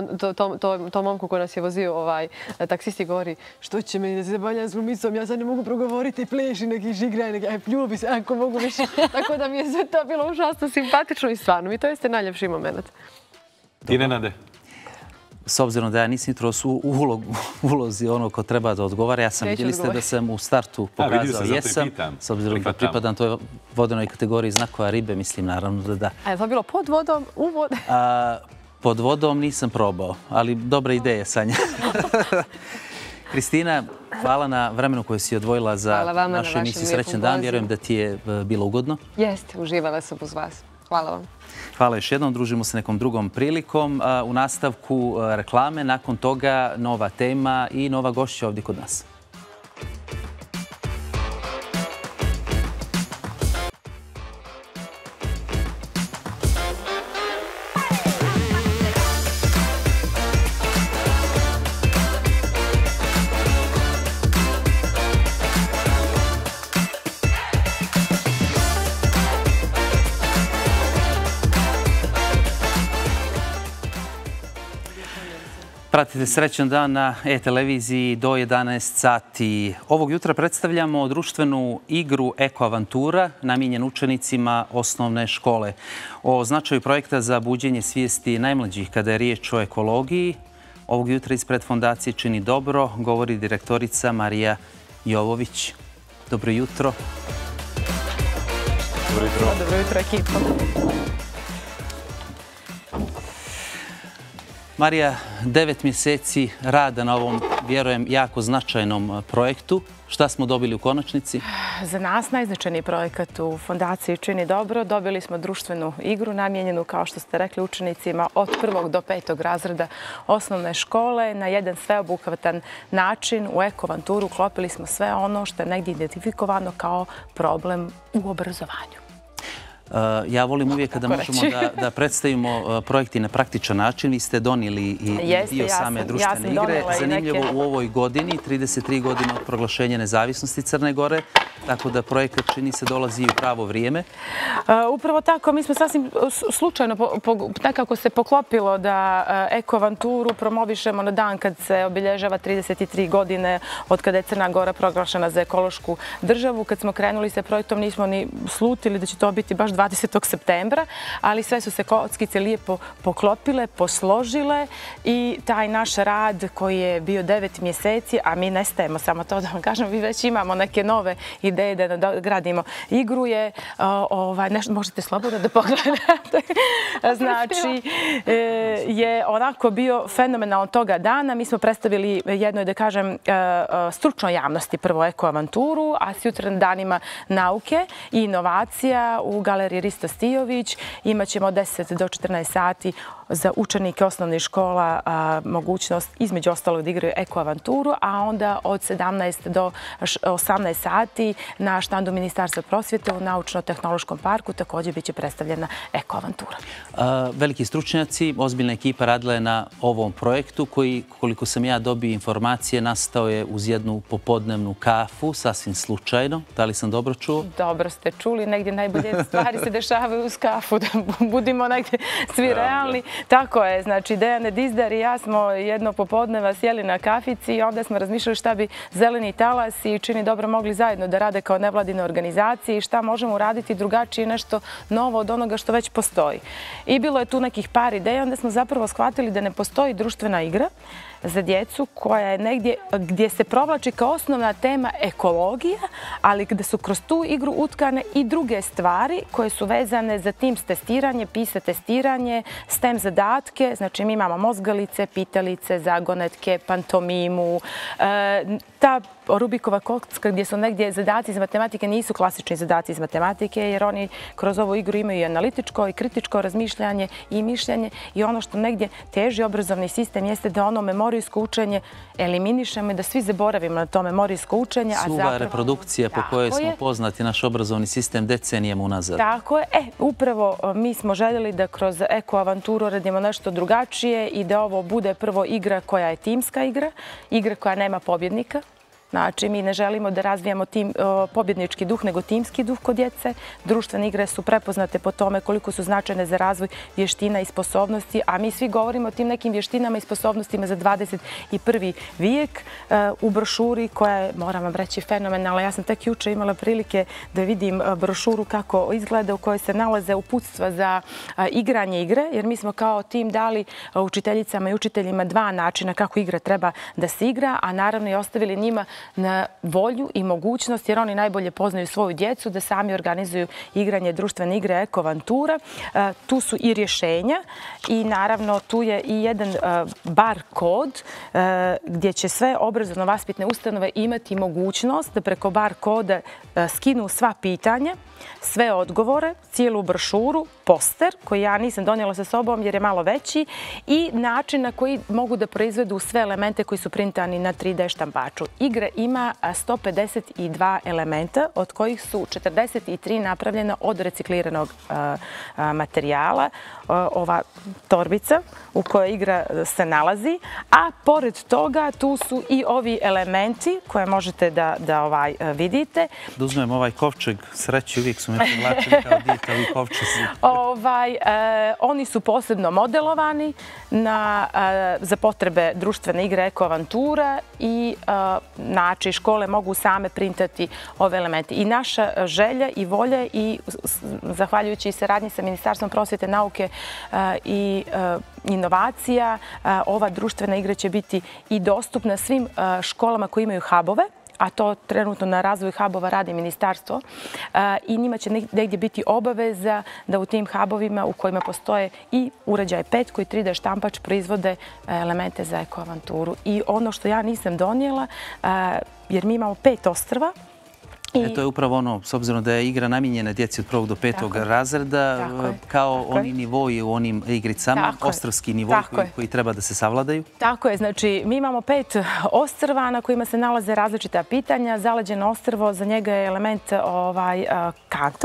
to momku koji nas je vozio taksisti govori što će meni da se zabavljam s glumicom, ja sad ne mogu progovoriti, pleši neki žigraj, neki ljubi se, ako mogu više. Tako da mi je sve to bilo užasno simpatično i stvarno. I to jeste najljepši moment. Ti, Nenade? S obzirom da ja nisam jutros u ulozi ono ko treba da odgovara, ja sam vidjeli ste da sam u startu pokazao jesam. S obzirom da pripadam toj vodenoj kategoriji znakova ribe, mislim naravno da da. A je to bilo pod vodom, u vodom? Pod vodom nisam probao, ali dobra ideja, Sanja. Kristina, hvala na vremenu koje si odvojila za našu emisiju Srećan dan. Vjerujem da ti je bilo ugodno. Jeste, uživala sam uz vas. Hvala vam. Hvala još jednom, družimo se nekom drugom prilikom. U nastavku reklame, nakon toga nova tema i nova gošća ovdje kod nas. Pratite Srećan dan na e-televiziji do 11 sati. Ovog jutra predstavljamo društvenu igru Eko Avantura namijenjen učenicima osnovne škole. O značaju projekta za buđenje svijesti najmlađih kada je riječ o ekologiji, ovog jutra ispred Fondacije Čini dobro govori direktorica Marija Jovović. Dobro jutro. Dobro jutro, ekipa. Marija, 9 mjeseci rada na ovom, vjerujem, jako značajnom projektu. Šta smo dobili u konačnici? Za nas najznačajniji projekat u Fondaciji Čini dobro. Dobili smo društvenu igru namijenjenu, kao što ste rekli, učenicima od 1. do 5. razreda osnovne škole. Na jedan sveobuhvatan način u Eko-avanturu uklopili smo sve ono što je negdje identifikovano kao problem u obrazovanju. Ja volim uvijek kada možemo da predstavimo projekti na praktičan način. Vi ste donijeli i dio same društvene igre. Zanimljivo u ovoj godini, 33 godine od proglašenja nezavisnosti Crne Gore, tako da projekat čini se dolazi u pravo vrijeme. Upravo tako, mi smo sasvim slučajno nekako se poklopilo da Eko-avanturu promovišemo na dan kad se obilježava 33 godine od kada je Crna Gora proglašena za ekološku državu. Kad smo krenuli sa projektom nismo ni slutili da će to biti baš 20. septembra, ali sve su se kockice lijepo poklopile, posložile i taj naš rad koji je bio 9 mjeseci, a mi nestajemo, samo to da vam kažem, vi već imamo neke nove ideje da gradimo igru je, možete slobodno da pogledate, znači je onako bio fenomenalan toga dana. Mi smo predstavili jednoj, da kažem, stručnoj javnosti prvo Eko-avanturu, a s jutrenim danima nauke i inovacija u galeriji Risto Stijović. Imaćemo od 10 do 14 sati za učenike osnovnih škola mogućnost između ostalog da igraju Eko-avanturu, a onda od 17 do 18 sati na štandu Ministarstva prosvjete u Naučno-tehnološkom parku također biće predstavljena Eko-avantura. Veliki stručnjaci, ozbiljna ekipa radila je na ovom projektu koji, koliko sam ja dobio informacije, nastao je uz jednu popodnevnu kafu, sasvim slučajno. Da li sam dobro čuo? Dobro ste čuli, negdje najbolje stvari se dešavaju uz kafu, da budimo negdje svi realni. Tako je, znači Dejane Dizdar i ja smo jedno popodneva sjeli na kafici i onda smo razmišljali šta bi Zeleni talas i Čini dobro mogli zajedno da rade kao nevladine organizacije i šta možemo uraditi drugačije, nešto novo od onoga što već postoji. I bilo je tu nekih par ideja, onda smo zapravo shvatili da ne postoji društvena igra za djecu koja je negdje gdje se provlači kao osnovna tema ekologija, ali gdje su kroz tu igru utkane i druge stvari koje su vezane za TIMSS testiranje, PISA testiranje, STEM zadatke. Znači mi imamo mozgalice, pitalice, zagonetke, pantomimu, ta Rubikova kocka gdje su negdje zadaci iz matematike nisu klasični zadaci iz matematike jer oni kroz ovu igru imaju i analitičko i kritičko razmišljanje i mišljenje i ono što negdje teži obrazovni sistem jeste da ono memorijsko učenje eliminišemo i da svi zaboravimo na to memorijsko učenje. Suva reprodukcija po kojoj smo poznati naš obrazovni sistem decenijama unazad. Tako je. Upravo mi smo željeli da kroz Eko-avanturu radimo nešto drugačije i da ovo bude prvo igra koja je timska igra, igra koja nema pobjednika. Znači, mi ne želimo da razvijamo pobjednički duh, nego timski duh kod djece. Društvene igre su prepoznate po tome koliko su značajne za razvoj vještina i sposobnosti, a mi svi govorimo o tim nekim vještinama i sposobnostima za 21. vijek u brošuri koja je, moram vam reći, fenomenalna. Ja sam tek juče imala prilike da vidim brošuru kako izgleda u kojoj se nalaze uputstva za igranje igre, jer mi smo kao tim dali učiteljicama i učiteljima 2 načina kako igra treba da se igra, a naravno i ostavili njima na volju i mogućnost, jer oni najbolje poznaju svoju djecu, da sami organizuju igranje društvene igre Eko-avantura. Tu su i rješenja i naravno tu je i jedan bar kod gdje će sve obrazovno-vaspitne ustanove imati mogućnost da preko bar koda skinu sva pitanja, sve odgovore, cijelu brošuru, poster koji ja nisam donijela sa sobom jer je malo veći i način na koji mogu da proizvedu sve elemente koji su printani na 3D štampaču. Igra ima 152 elementa, od kojih su 43 napravljena od recikliranog materijala. Ova torbica u kojoj igra se nalazi, a pored toga tu su i ovi elementi koje možete da vidite. Da uzmem ovaj kovčeg, sreći uvijek su me privlačili kao djetovi kovčezi. Oni su posebno modelovani za potrebe društvene igre Eko-avantura i znači škole mogu same printati ove elemente. I naša želja i volja i zahvaljujući saradnji sa Ministarstvom prosvjete, nauke i inovacija, ova društvena igra će biti i dostupna svim školama koji imaju hubove, a to trenutno na razvoju hubova radi ministarstvo, i njima će negdje biti obaveza da u tim hubovima u kojima postoje i uređaj PET koji 3D štampač proizvode elemente za ekoavanturu. I ono što ja nisam donijela, jer mi imamo 5 ostrva. To je upravo ono, s obzirom da je igra namijenjena djeci od 1. do 5. razreda, kao oni nivoji u onim igricama, ostrvski nivoji koji treba da se savladaju. Tako je, znači mi imamo 5 ostrva na kojima se nalaze različita pitanja. Zaleđeno ostrvo, za njega je element kanta,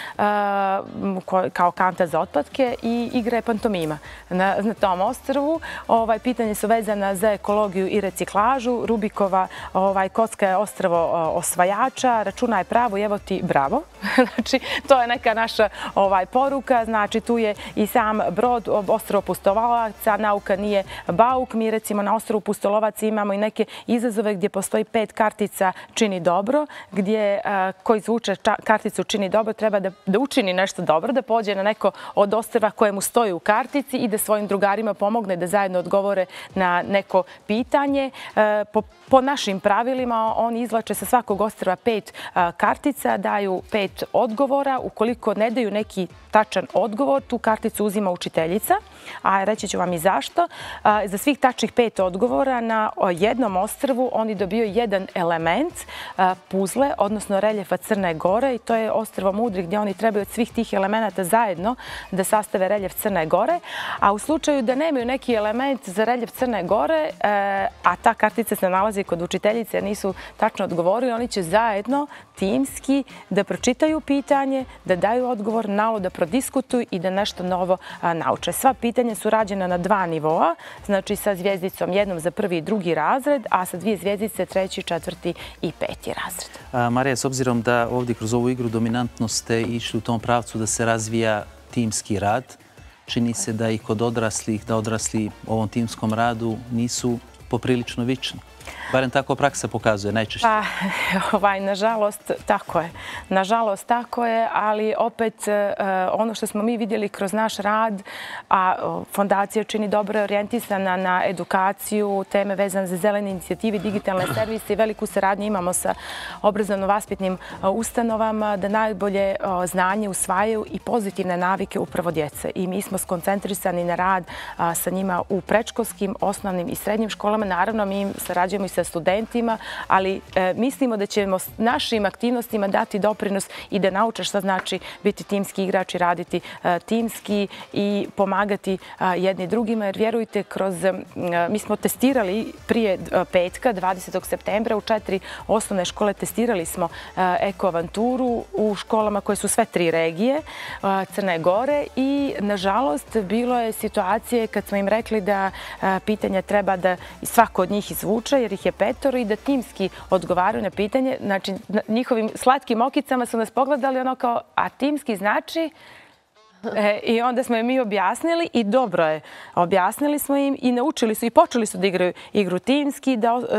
kao kanta za otpadke, i igra je pantomima. Na tom ostrvu pitanje su vezana za ekologiju i reciklažu. Rubikova kocka je ostrvo osvajača, računaj pravo i evo ti bravo. Znači, to je neka naša poruka. Znači, tu je i sam brod, ostrvo Pustolovaca, nauka nije bauk. Mi recimo na ostrovu Pustolovac imamo i neke izazove gdje postoji 5 kartica čini dobro, gdje koji zvuče karticu čini dobro treba da učini nešto dobro, da pođe na neko od ostrva koje mu stoji u kartici i da svojim drugarima pomogne da zajedno odgovore na neko pitanje. Po našim pravilima oni izvlače sa svakog ostrva 5 kartica, daju 5 odgovora. Ukoliko ne daju neki tačan odgovor, tu karticu uzima učiteljica, a reći ću vam i zašto. Za svih tačnih 5 odgovora na jednom ostrvu oni dobiju jedan element puzle, odnosno reljefa Crne Gore, i to je ostrvo Mudri gdje oni trebaju od svih tih elemenata zajedno da sastave reljef Crne Gore. A u slučaju da nemaju neki element za reljef Crne Gore, a ta kartica se nalazi kod učiteljice jer nisu tačno odgovorili, oni će zajedno timski da pročitaju pitanje, da daju odgovor, malo da prodiskutuju i da nešto novo nauče. Sva pitanja su rađena na 2 nivoa, znači sa zvijezdicom jednom za 1. i 2. razred, a sa 2 zvijezdice 3., 4. i 5. razred. Marija, s obzirom da ovdje kroz ovu igru dominantno ste išli u tom pravcu da se razvija timski rad, čini se da i kod odraslih, da odrasli u ovom timskom radu nisu poprilično vični. Barem tako praksa pokazuje najčešće. Nažalost, tako je. Nažalost, tako je, ali opet ono što smo mi vidjeli kroz naš rad, a fondacija čini dobro je orijentisana na edukaciju, teme vezane za zelene inicijative, digitalne servise i veliku saradnju imamo sa obrazovno-vaspitnim ustanovama da najbolje znanje usvajaju i pozitivne navike upravo djece. I mi smo skoncentrisani na rad sa njima u predškolskim, osnovnim i srednjim školama. Naravno, mi sarađujemo i sa studentima, ali mislimo da ćemo našim aktivnostima dati doprinos i da nauče šta znači biti timski igrač i raditi timski i pomagati jedni drugima, jer vjerujte, mi smo testirali prije petka, 20. septembra, u 4 osnovne škole testirali smo ekoavanturu u školama koje su sve 3 regije Crne Gore i, nažalost, bilo je situacije kad smo im rekli da pitanja treba da svako od njih izvuče, jer ih je 5 i da timski odgovaraju na pitanje. Znači, njihovim slatkim okicama su nas pogledali ono kao, a timski znači? I onda smo im mi objasnili i dobro je. Objasnili smo im i naučili su i počeli su da igraju igru timski.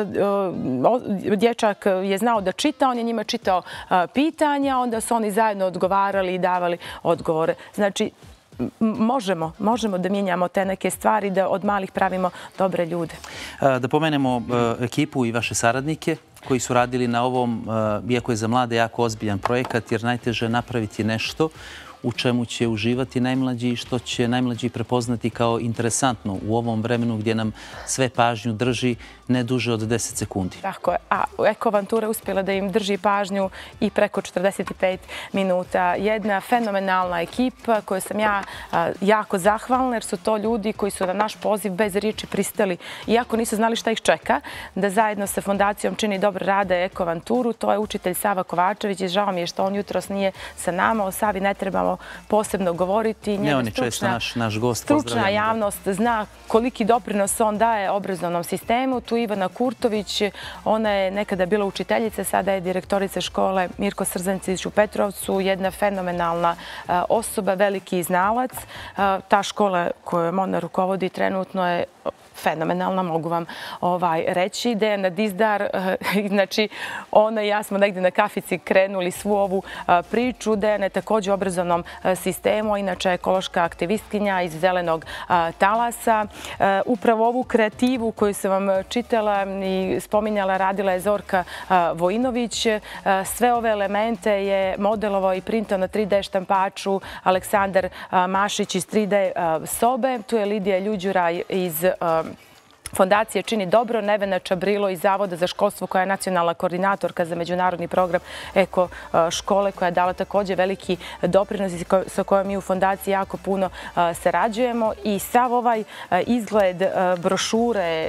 Dječak je znao da čita, on je njima čitao pitanja, onda su oni zajedno odgovarali i davali odgovore. Znači, možemo da mijenjamo te neke stvari, da od malih pravimo dobre ljude. Da pomenemo ekipu i vaše saradnike koji su radili na ovom, iako je za mlade jako ozbiljan projekat, jer najteže je napraviti nešto u čemu će uživati najmlađi i što će najmlađi prepoznati kao interesantno u ovom vremenu gdje nam sve pažnju drži ne duže od 10 sekundi. Tako je. A ekoavantura je uspjela da im drži pažnju i preko 45 minuta. Jedna fenomenalna ekipa koju sam ja jako zahvalna, jer su to ljudi koji su na naš poziv bez riječi pristali, iako nisu znali šta ih čeka, da zajedno sa fondacijom Čini dobro rade ekoavanturu. To je učitelj Sava Kovačević i žao mi je što on jutros nije sa nama. O Savi ne trebamo posebno govoriti. Ne, on je često naš gost. Stručna javnost zna koliki doprinos on daje obrazovnom sistemu. Tu Ivana Kurtović, ona je nekada bila učiteljica, sada je direktorica škole Mirko Srzancić u Petrovcu, jedna fenomenalna osoba, veliki znalac. Ta škola koju ona rukovodi trenutno je fenomenalna, mogu vam reći. Dejana Dizdar, znači ona i ja smo negdje na kafici krenuli svu ovu priču. Dejana je također u obrazovnom sistemu, inače ekološka aktivistkinja iz Zelenog talasa. Upravo ovu kreativu koju sam vam čitala i spominjala radila je Zorka Vojinović. Sve ove elemente je modelovao i printao na 3D štampaču Aleksandar Mašić iz 3D sobe. Tu je Lidija Ljuđuraj iz Fondacije Čini dobro, Nevena Čabrilo iz Zavoda za školstvo koja je nacionalna koordinatorka za međunarodni program Eko škole koja je dala također veliki doprinos i sa kojom mi u Fondaciji jako puno sarađujemo. I sav ovaj izgled brošure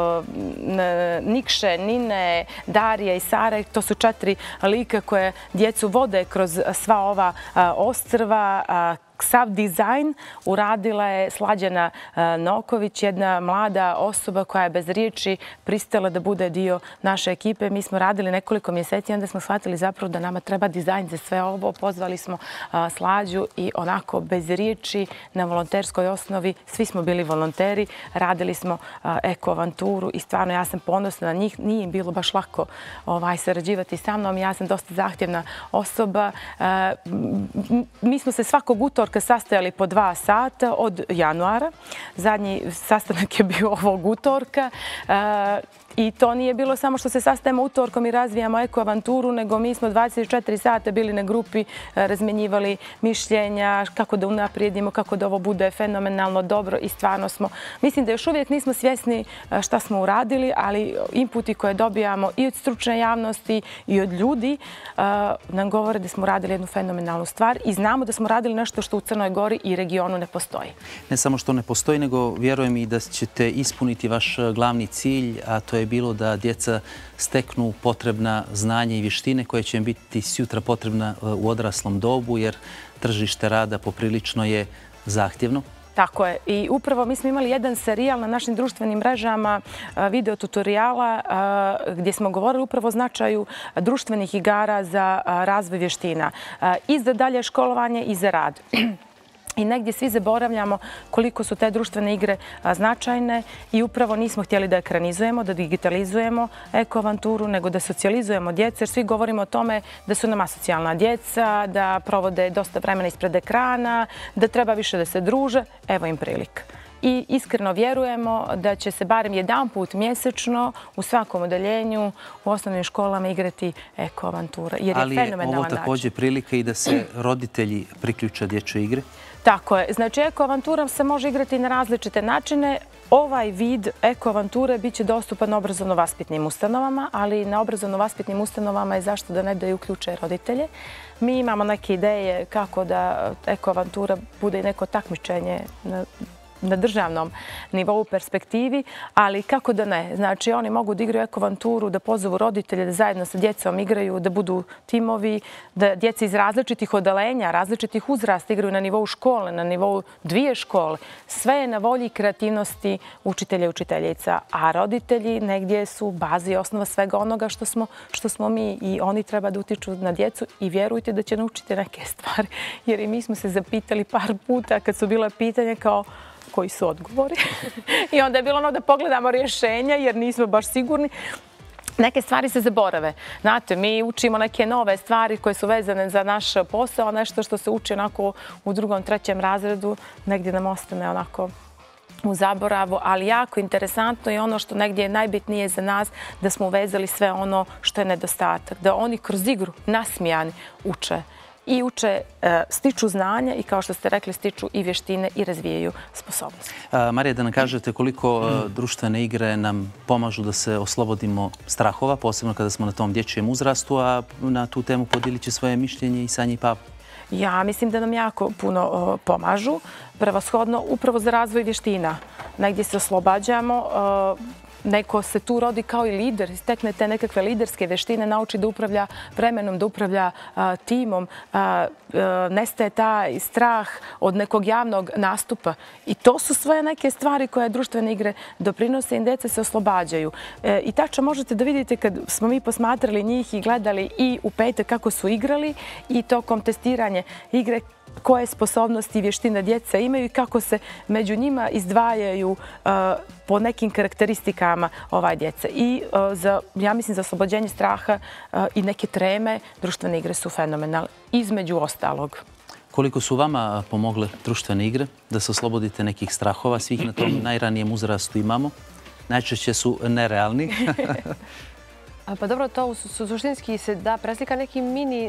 Nikše, Nine, Darije i Sare, to su 4 lika koje djecu vode kroz sva ova ostrva. Sav dizajn uradila je Slađana Noković, jedna mlada osoba koja je bez riječi pristala da bude dio naše ekipe. Mi smo radili nekoliko mjeseci i onda smo shvatili zapravo da nama treba dizajn za sve ovo. Pozvali smo Slađu i onako bez riječi na volonterskoj osnovi, svi smo bili volonteri, radili smo Eko avanturu i stvarno ja sam ponosna na njih. Nije im bilo baš lako sarađivati sa mnom. Ja sam dosta zahtjevna osoba. Mi smo se svakog utorka sastajali po 2 sata od januara. Zadnji sastanak je bio ovog utorka. I to nije bilo samo što se sastajemo utorkom i razvijamo Eko avanturu, nego mi smo 24 sata bili na grupi, razmjenjivali mišljenja, kako da unaprijedimo, kako da ovo bude fenomenalno dobro i stvarno smo. Mislim da još uvijek nismo svjesni šta smo uradili, ali inputi koje dobijamo i od stručne javnosti i od ljudi nam govore da smo uradili jednu fenomenalnu stvar i znamo da smo radili nešto što u Crnoj Gori i regionu ne postoji. Ne samo što ne postoji, nego vjerujem i da ćete ispuniti vaš glavni cilj, a to je bilo da djeca steknu potrebna znanja i vještine koje će im biti sutra potrebna u odraslom dobu, jer tržište rada poprilično je zahtjevno. Tako je. I upravo mi smo imali jedan serijal na našim društvenim mrežama, video tutoriala, gdje smo govorili upravo o značaju društvenih igara za razvoj vještina i za dalje školovanje i za rad. I negdje svi zaboravljamo koliko su te društvene igre značajne i upravo nismo htjeli da ekranizujemo, da digitalizujemo Eko avanturu, nego da socijalizujemo djecu, jer svi govorimo o tome da su nam asocijalna djeca, da provode dosta vremena ispred ekrana, da treba više da se druže. Evo im prilika. I iskreno vjerujemo da će se barem jedan put mjesečno u svakom odeljenju u osnovnim školama igrati Eko avantura, jer je fenomenalan način. Ali je ovo također prilika i da se roditelji priključe dječje igre? Tako je. Znači, Eko avantura se može igrati na različite načine. Ovaj vid Eko avanture bit će dostupan obrazovno-vaspitnim ustanovama, ali na obrazovno-vaspitnim ustanovama je zašto da ne da i uključe roditelje. Mi imamo neke ideje kako da Eko avantura bude i neko takmičenje na državnom nivou perspektivi, ali kako da ne. Znači, oni mogu da igraju Eko avanturu, da pozovu roditelje, da zajedno sa djecom igraju, da budu timovi, da djeca iz različitih odelenja, različitih uzrasta igraju na nivou škole, na nivou 2 škole. Sve je na volji i kreativnosti učitelja i učiteljica, a roditelji negdje su baza i osnova svega onoga što smo mi i oni treba da utiču na djecu i vjerujte da će naučiti neke stvari. Jer i mi smo se zapitali par puta kad su bila pitanja kao koji su odgovori. I onda je bilo ono da pogledamo rješenja jer nismo baš sigurni. Neke stvari se zaborave. Znate, mi učimo neke nove stvari koje su vezane za naš posao, nešto što se uči onako u 2., 3. razredu, negdje nam ostane onako u zaboravu, ali jako interesantno je ono što negdje je najbitnije za nas, da smo uvezali sve ono što je nedostatak. Da oni kroz igru nasmijani uče. I uče, stiču znanja i kao što ste rekli, stiču i vještine i razvijaju sposobnosti. Marija, da nam kažete koliko društvene igre nam pomažu da se oslobodimo strahova, posebno kada smo na tom dječjem uzrastu, a na tu temu podijelit će svoje mišljenje i Sanja i Pavle. Ja mislim da nam jako puno pomažu, prevashodno upravo za razvoj vještina. Negdje se oslobađamo, neko se tu rodi kao i lider, stekne te nekakve liderske vještine, nauči da upravlja vremenom, da upravlja timom, nestaje taj strah od nekog javnog nastupa. I to su sve neke stvari koje društvene igre doprinose i djeca se oslobađaju. I tačno možete da vidite kad smo mi posmatrali njih i gledali i u petak kako su igrali i tokom testiranja igre, koje sposobnosti i vještine djeca imaju i kako se među njima izdvajaju po nekim karakteristikama djeca. I ja mislim za oslobođenje straha i neke treme društvene igre su fenomenalne, između ostalog. Koliko su vama pomogle društvene igre da se oslobodite nekih strahova? Svih na tom najranijem uzrastu imamo. Najčešće su nerealni. Pa dobro, to suštinski se da preslika neki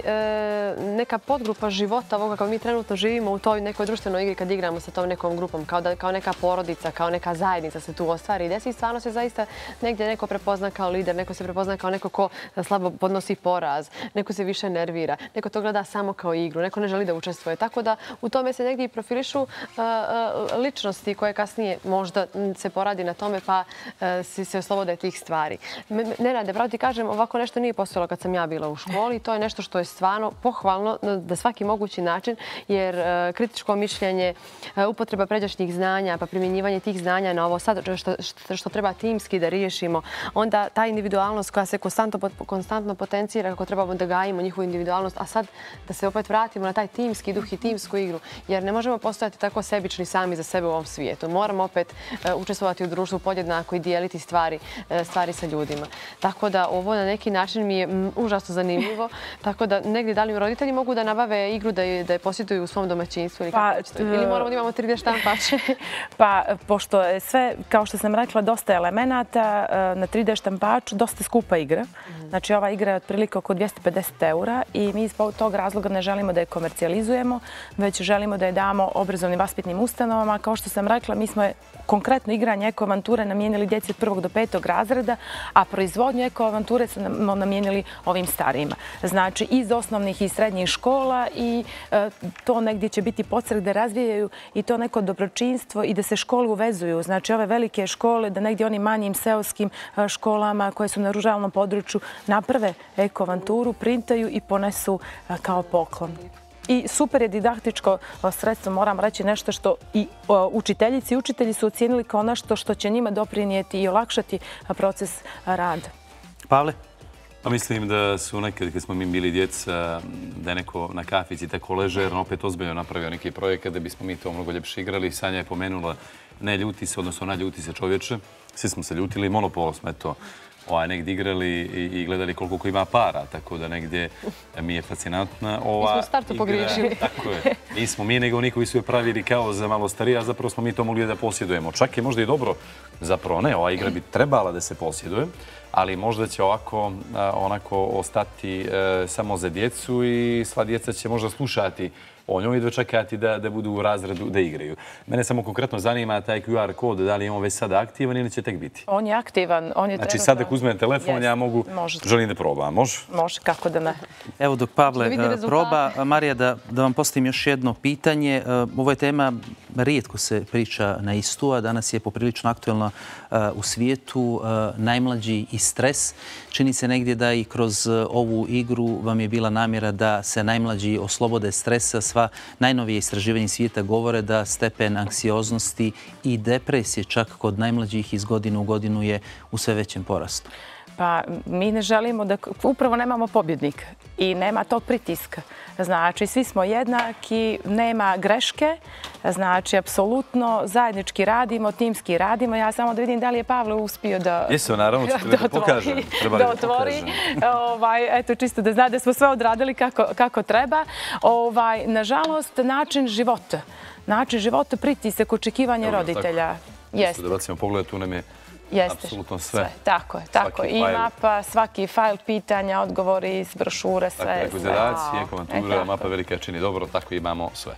neka podgrupa života ovoga kao mi trenutno živimo u toj nekoj društvenoj igri kad igramo sa tom nekom grupom, kao neka porodica, kao neka zajednica se tu ostvari i desi. Stvarno se zaista negdje neko prepozna kao lider, neko se prepozna kao neko ko slabo podnosi poraz, neko se više nervira, neko to gleda samo kao igru, neko ne želi da učestvuje. Tako da u tome se negdje i profilišu ličnosti koje kasnije možda se poradi na tome pa se oslobode tih stvari. Nenade, pravo ti kažem, ovako nešto nije postojalo kad sam ja bila u školi. To je nešto što je stvarno pohvalno na svaki mogući način, jer kritičko mišljenje, upotreba pređašnjih znanja, pa primjenjivanje tih znanja na ovo sad što treba timski da riješimo, onda ta individualnost koja se konstantno potencira kako trebamo da gajimo njihovu individualnost, a sad da se opet vratimo na taj timski duh i timsku igru, jer ne možemo postojati tako sebični sami za sebe u ovom svijetu. Moramo opet učestvovati u društvu podjednako i dijeliti stvari sa ljudima. Tako da ovo na neki način mi je užasno zanimljivo. Tako da negdje da li roditelji mogu da nabave igru da je posjeduju u svom domaćinstvu ili moramo da imamo 3D štampače? Pa, pošto je sve, kao što sam rekla, dosta elemenata na 3D štampaču, dosta skupa igra. Znači, ova igra je otprilike oko 250 € i mi iz tog razloga ne želimo da je komercijalizujemo, već želimo da je damo obrazovnim vaspitnim ustanovama. Kao što sam rekla, mi smo konkretno igranje Eko avanture namijenili djeci od 1. do 5. razreda, a proizvodnju Eko avanture smo namijenili ovim starijima. Znači, iz osnovnih i srednjih škola i to negdje će biti podsred da razvijaju i to neko dobročinstvo i da se škole uvezuju. Znači, ove velike škole, da negdje onim manjim seoskim školama koje su na ruralnom području naprave Eko avanturu, printaju i ponesu kao poklon. I super je didaktičko sredstvo, moram reći nešto što i učiteljici i učitelji su ocijenili kao nešto što će njima doprinijeti i olakšati proces rada. Pavle? Pa mislim da su nekad kad smo mi bili djeca, da je neko na kafici tako ležerno opet ozbiljno napravio neki projekat da bismo mi to mnogo ljepše igrali. Sanja je pomenula ne ljuti se, odnosno naljuti se čovječe. Svi smo se ljutili, Monopol smo eto negdje igrali i gledali koliko ima para, tako da negdje mi je fascinantna ova igra. Mi smo startu pogriješili. Tako je. Nismo mi, nego oni koji su je pravili kao za malo starije, a zapravo smo mi to mogli da posjedujemo. Čak je možda i dobro, zapravo ne, ova igra bi trebala da se posjeduje, ali možda će onako ostati samo za djecu i sva djeca će možda slušati o njoj i dočekati da budu u razredu da igraju. Mene samo konkretno zanima taj QR kod, da li je on već sada aktivan ili će tek biti? On je aktivan. Znači sad ako uzmem telefon, ja želim da probam. Može? Može, kako da ne. Evo dok Pavle proba, Marija, da vam postavim još jedno pitanje. Ovo je tema, rijetko se priča na istu, a danas je poprilično aktuelna u svijetu. Najmlađi i stres. Čini se negdje da i kroz ovu igru vam je bila namjera da se najmlađi oslobode stresa. Sva najnovije istraživanja svijeta govore da stepen anksioznosti i depresije čak kod najmlađih iz godine u godinu je u sve većem porastu. Pa mi ne želimo da, upravo nemamo pobjednika i nema tog pritiska. Znači, svi smo jednaki, nema greške, znači, apsolutno zajednički radimo, timski radimo. Ja samo da vidim da li je Pavle uspio da... Jesu, naravno, ću da pokažem. Da otvori. Eto, čisto da zna da smo sve odradili kako treba. Nažalost, način života, pritisak, očekivanja roditelja. Jeste. Da bacimo pogled, tu nam je apsolutno sve. Tako je. I mapa, svaki fajl pitanja, odgovori iz brošure, sve. Tako je, zadaci, Eko avantura, mapa velika čini dobro, tako imamo sve.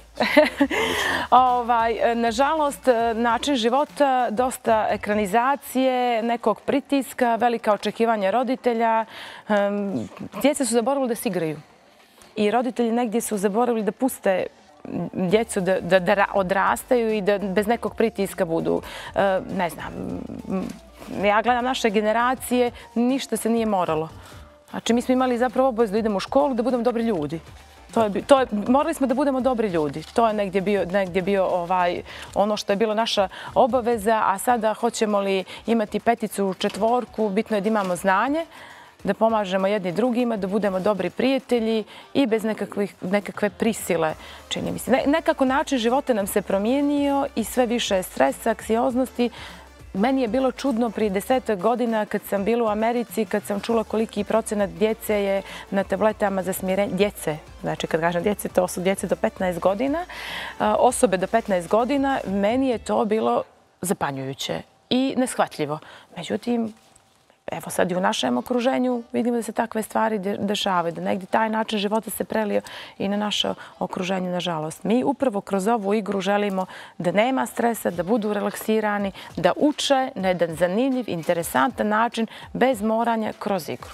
Nažalost, način života, dosta ekranizacije, nekog pritiska, velika očekivanja roditelja. Djeca su zaboravili da se igraju. I roditelji negdje su zaboravili da puste djecu da odrastaju i da bez nekog pritiska budu, ne znam, ja gledam naše generacije, ništa se nije moralo. Znači, mi smo imali zapravo obavezu da idemo u školu, da budemo dobri ljudi. Morali smo da budemo dobri ljudi. To je negdje bio ono što je bilo naša obaveza, a sada hoćemo li imati 5, 4, bitno je da imamo znanje. da pomažemo jedni drugima, da budemo dobri prijatelji i bez nekakve prisile, čini mi se. Nekako način života nam se promijenio i sve više stresa, anksioznosti. Meni je bilo čudno prije 10 godina kad sam bila u Americi, kad sam čula koliki procenat djece je na tabletama za smirenje. Djece, znači kad kažem djece, to su djece do 15 godina, osobe do 15 godina. Meni je to bilo zapanjujuće i neshvatljivo. Međutim, evo sad i u našem okruženju vidimo da se takve stvari dešavaju, da negdje taj način života se prelio i na naše okruženje, nažalost. Mi upravo kroz ovu igru želimo da nema stresa, da budu relaksirani, da uče na jedan zanimljiv, interesantan način, bez moranja, kroz igru.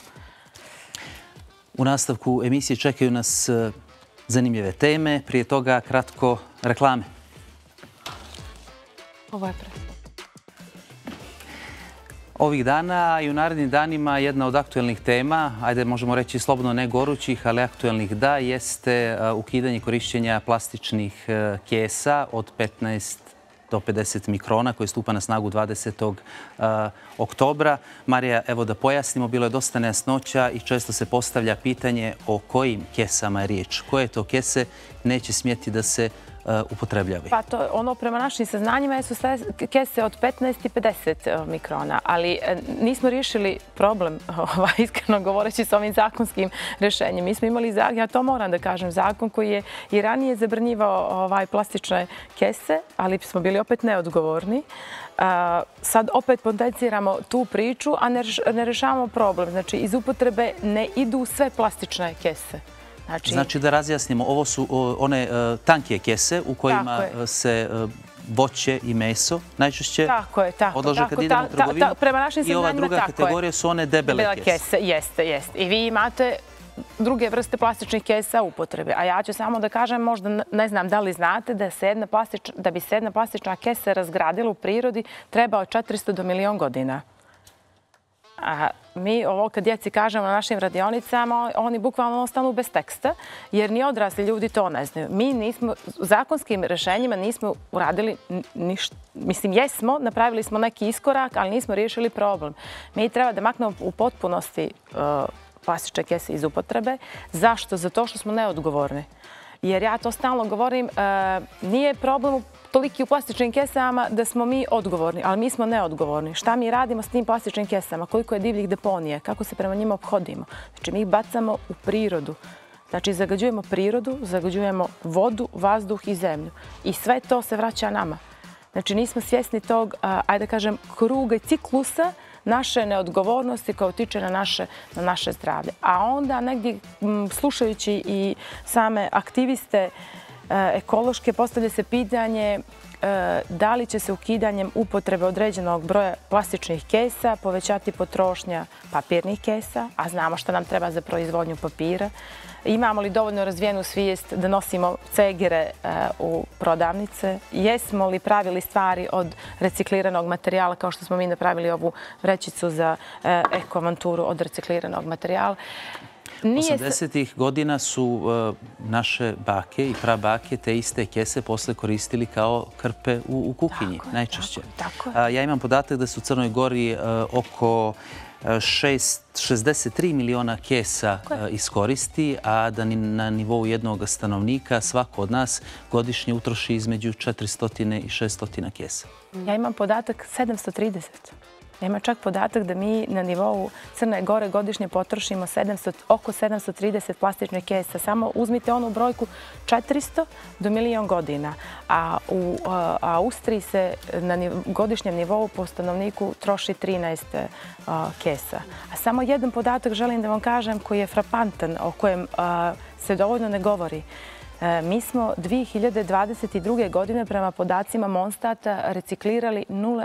U nastavku emisije čekaju nas zanimljive teme, prije toga kratko reklame. Ovo je pre. Ovih dana i u narednim danima jedna od aktuelnih tema, ajde možemo reći slobodno ne gorućih, ali aktuelnih da, jeste ukidanje korišćenja plastičnih kesa od 15 do 50 mikrona koje stupa na snagu 20. oktobra. Marija, evo da pojasnimo, bilo je dosta nejasnoća i često se postavlja pitanje o kojim kesama je riječ. Koje to kese neće smjeti da se upotrebljavaju? Pa to, ono prema našim saznanjima su kese od 15 i 50 mikrona, ali nismo riješili problem, iskreno govoreći, s ovim zakonskim rješenjem. Mi smo imali, ja to moram da kažem, zakon koji je i ranije zabranjivao plastične kese, ali smo bili opet neodgovorni. Sad opet potenciramo tu priču, a ne rješavamo problem. Znači, iz upotrebe ne idu sve plastične kese. Znači da razjasnimo, ovo su one tankije kese u kojima se voće i meso najčešće odlaže kad idemo u trgovinu. I ova druga kategorija su one debele kese. Jeste. I vi imate druge vrste plastičnih kesa u upotrebe. A ja ću samo da kažem, možda ne znam da li znate, da bi se jedna plastična kesa razgradila u prirodi treba od 400 do 1.000.000 godina. A mi ovo kad djeci kažemo na našim radionicama, oni bukvalno ostanu bez teksta, jer ni odrasli ljudi to ne znaju. Mi nismo, zakonskim rješenjima nismo uradili ništa. Mislim, jesmo, napravili smo neki iskorak, ali nismo riješili problem. Mi treba da maknemo u potpunosti plastične kese iz upotrebe. Zašto? Zato što smo neodgovorni. Jer ja to stalno govorim, nije problem toliki u plastičnim kesama da smo mi odgovorni, ali mi smo neodgovorni. Šta mi radimo s tim plastičnim kesama? Koliko je divljih deponija? Kako se prema njima obhodimo? Znači, mi ih bacamo u prirodu. Znači, zagađujemo prirodu, zagađujemo vodu, vazduh i zemlju. I sve to se vraća nama. Znači, nismo svjesni tog, ajde da kažem, kruga i ciklusa naše neodgovornosti koja utiče na naše zdravlje. A onda negdje slušajući i same aktiviste ekološke postavlja se pitanje da li će se ukidanjem upotrebe određenog broja plastičnih kesa povećati potrošnja papirnih kesa, a znamo što nam treba za proizvodnju papira. Imamo li dovoljno razvijenu svijest da nosimo cegere u prodavnice? Jesmo li pravili stvari od recikliranog materijala kao što smo mi napravili ovu vrećicu za ekoavanturu od recikliranog materijala? 80-ih godina su naše bake i prabake te iste kese posle koristili kao krpe u kuhinji, najčešće. Ja imam podatak da su u Crnoj Gori oko 63 miliona kesa iskoristi, a da na nivou jednog stanovnika svako od nas godišnje utroši između 400 i 600 kesa. Ja imam podatak 730. Ima čak podatak da mi na nivou Crne Gore godišnje potrošimo oko 730 plastičnih kesa. Samo uzmite onu brojku 400 do 1.000.000 godina. A u Austriji se na godišnjem nivou po stanovniku troši 13 kesa. A samo jedan podatak želim da vam kažem koji je frapantan, o kojem se dovoljno ne govori. Mi smo 2022. godine prema podacima Monstata reciklirali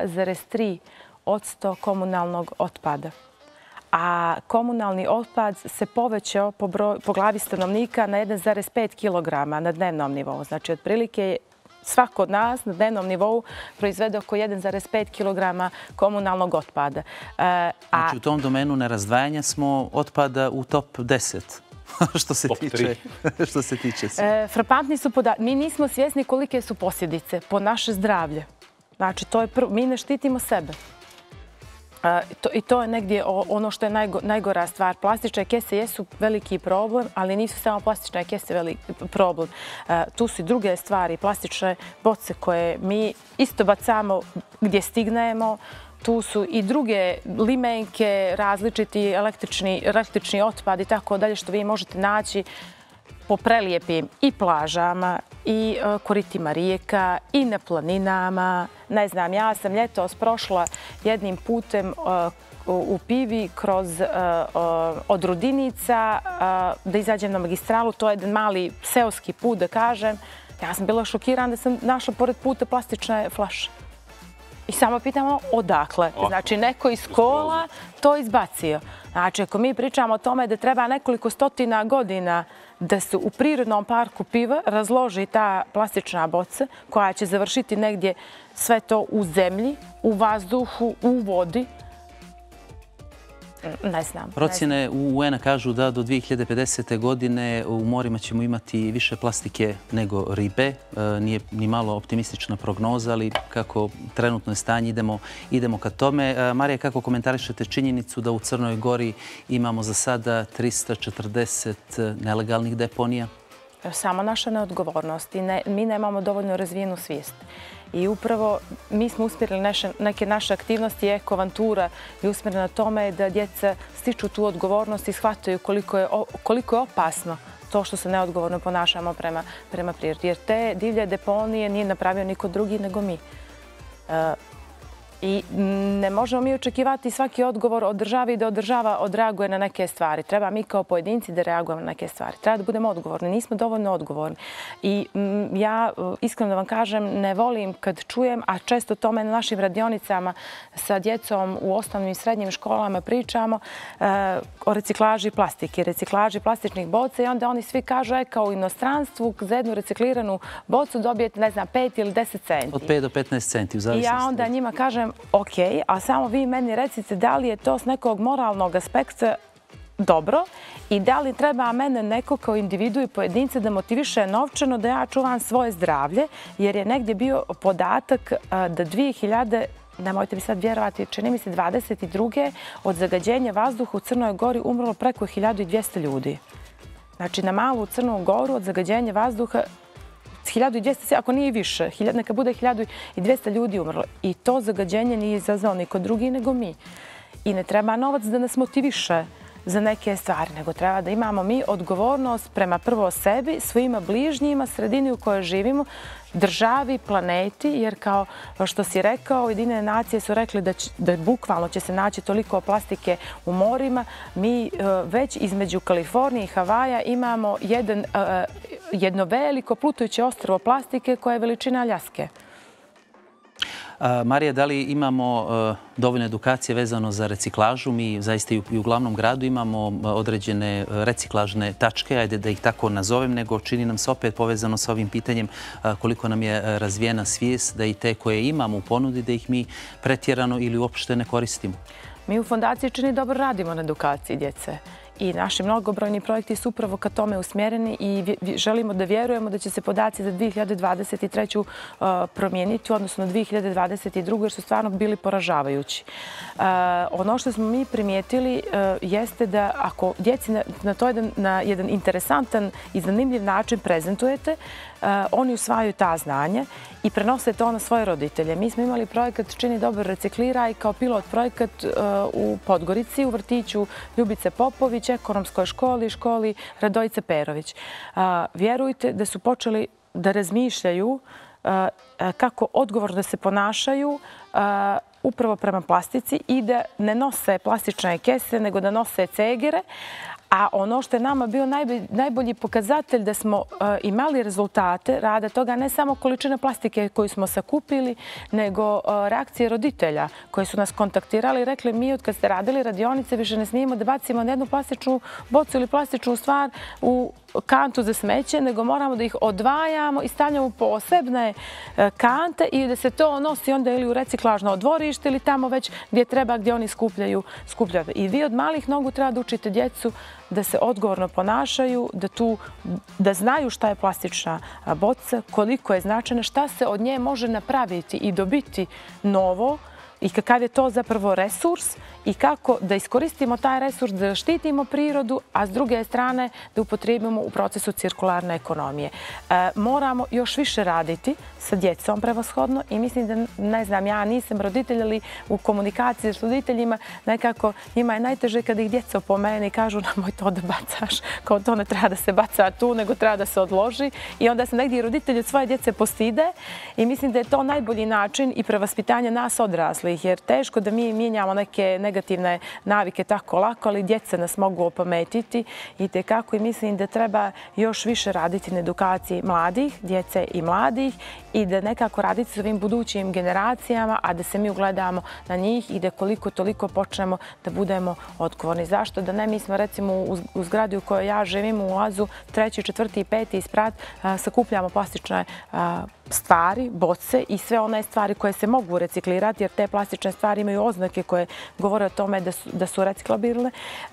0,3% komunalnog otpada. A komunalni otpad se povećao po glavi stanovnika na 1,5 kg na dnevnom nivou. Znači, otprilike svako od nas na dnevnom nivou proizvede oko 1,5 kg komunalnog otpada. Znači, u tom domenu nerazdvajanja smo otpada u top 10. Što se tiče sve. Frapantni su podaci. Mi nismo svjesni kolike su posljedice po naše zdravlje. Znači, mi ne štitimo sebe. I to je negdje ono što je najgora stvar. Plastične kese jesu veliki problem, ali nisu samo plastične kese veliki problem. Tu su i druge stvari, plastične boce koje mi isto bacamo gdje stignemo. Tu su i druge limenke, različiti električni otpad i tako dalje što vi možete naći po prelijepim i plažama i koritima rijeka i na planinama. Ne znam, ja sam ljetos prošla jednim putem u Pivi od Rudinica da izađem na magistralu. To je jedan mali seoski put, da kažem. Ja sam bila šokirana da sam našla pored puta plastične flaše. I samo pitamo odakle. Znači, neko iz kola to izbacio. Znači, ako mi pričamo o tome da treba nekoliko stotina godina da se u prirodnom parku Piva razloži ta plastična boca koja će završiti negdje sve to u zemlji, u vazduhu, u vodi. Ne znam. Procjene UN-a kažu da do 2050. godine u morima ćemo imati više plastike nego ribe. Nije ni malo optimistična prognoza, ali kako trenutno je stanje, idemo ka tome. Marija, kako komentarišete činjenicu da u Crnoj Gori imamo za sada 340 nelegalnih deponija? Samo naša neodgovornost i mi nemamo dovoljno razvijenu svijest. I upravo mi smo usmjerili neke naše aktivnosti, Ekoavantura je usmjerena na tome da djeca stiču tu odgovornost i shvataju koliko je opasno to što se neodgovorno ponašamo prema prirodi. Jer te divlje deponije nije napravio niko drugi nego mi. I ne možemo mi očekivati svaki odgovor od države i da država odreaguje na neke stvari. Treba mi kao pojedinci da reagujemo na neke stvari. Treba da budemo odgovorni. Nismo dovoljno odgovorni. I ja, iskreno da vam kažem, ne volim kad čujem, a često tome na našim radionicama sa djecom u osnovnim i srednjim školama pričamo o reciklaži plastike, reciklaži plastičnih boca i onda oni svi kažu kao u inostranstvu za jednu recikliranu bocu dobijete, ne znam, 5 ili 10 centi. Od 5 do 15 centi, u zavisnosti. I ja onda njima kažem, ok, a samo vi meni recite da li je to s nekog moralnog aspekta dobro i da li treba mene neko kao individu i pojedince da motiviše novčano da ja čuvam svoje zdravlje, jer je negdje bio podatak da 2000, nemojte mi sad vjerovati, čini mi se 22. od zagađenja vazduha u Crnoj Gori umrlo preko 1200 ljudi. Znači na malu Crnu Goru od zagađenja vazduha 1200, ako nije više, neka bude 1200 ljudi umrlo. I to zagađenje nije izazvao niko drugi nego mi. I ne treba novac da nas motiviše za neke stvari, nego treba da imamo mi odgovornost prema prvo sebi, svojima bližnjima, sredini u kojoj živimo, državi, planeti, jer kao što si rekao, Ujedinjene nacije su rekli da bukvalno će se naći toliko plastike u morima. Mi već između Kalifornije i Havaja imamo jedno veliko plutajuće ostrvo plastike koje je veličina Aljaske. Marija, da li imamo dovoljno edukacije vezano za reciklažu? Mi zaista i u glavnom gradu imamo određene reciklažne tačke, ajde da ih tako nazovem, nego čini nam se opet povezano sa ovim pitanjem koliko nam je razvijena svijest da i te koje imamo u ponudi, da ih mi pretjerano ili uopšte ne koristimo. Mi u Fondaciji Čini dobro radimo na edukaciji djece. I naši mnogobrojni projekti su upravo ka tome usmjereni i želimo da vjerujemo da će se podaci za 2023. promijeniti, odnosno 2022. jer su stvarno bili poražavajući. Ono što smo mi primijetili jeste da ako djeci na jedan interesantan i zanimljiv način prezentujete, oni usvajaju ta znanja i prenose to na svoje roditelje. Mi smo imali projekat Čini dobro recikliraj kao pilot projekat u Podgorici, u vrtiću Ljubice Popović, ekonomskoj školi Radojice Perović. Vjerujte da su počeli da razmišljaju kako odgovorno da se ponašaju upravo prema plastici i da ne nose plastične kese, nego da nose cegere. A ono što je nama bio najbolji pokazatelj da smo imali rezultate rada toga, ne samo količina plastike koju smo sakupili, nego reakcije roditelja koji su nas kontaktirali i rekli mi od kad ste radili radionice više ne smijemo da bacimo na jednu plastičnu bocu ili plastičnu stvar u kantu za smeće, nego moramo da ih odvajamo i stavljamo posebne kante i da se to nosi onda ili u reciklažno dvorište ili tamo već gdje treba, gdje oni skupljaju. I vi od malih nogu treba da učite djecu da se odgovorno ponašaju, da znaju šta je plastična boca, koliko je značajna, šta se od nje može napraviti i dobiti novo i kakav je to zapravo resurs i kako da iskoristimo taj resurs, da štitimo prirodu, a s druge strane da upotrijebimo u procesu cirkularne ekonomije. Moramo još više raditi sa djecom prevashodno i mislim da, ne znam, ja nisam roditelj, ali u komunikaciji s roditeljima nekako njima je najteže kada ih djeca opomene i kažu nemoj to da bacaš, kao to ne treba da se baca tu, nego treba da se odloži i onda se negdje i roditelji od svoje djece postide i mislim da je to najbolji način i prevaspitanje nas odraslih, jer teško da mi mijenjamo neke negativne navike tako lako, ali djeca nas mogu opametiti i tekako i mislim da treba još više raditi na edukaciji mladih, djece i mladih i da nekako raditi s ovim budućim generacijama, a da se mi ugledamo na njih i da koliko toliko počnemo da budemo odgovorni. Zašto? Da ne, mi smo recimo u zgradi u kojoj ja živim u ulazu 3., 4. i 5. sprat sakupljamo plastične stvari, boce i sve one stvari koje se mogu reciklirati, jer te plastične stvari imaju oznake koje govore o tome da su reciklabilne.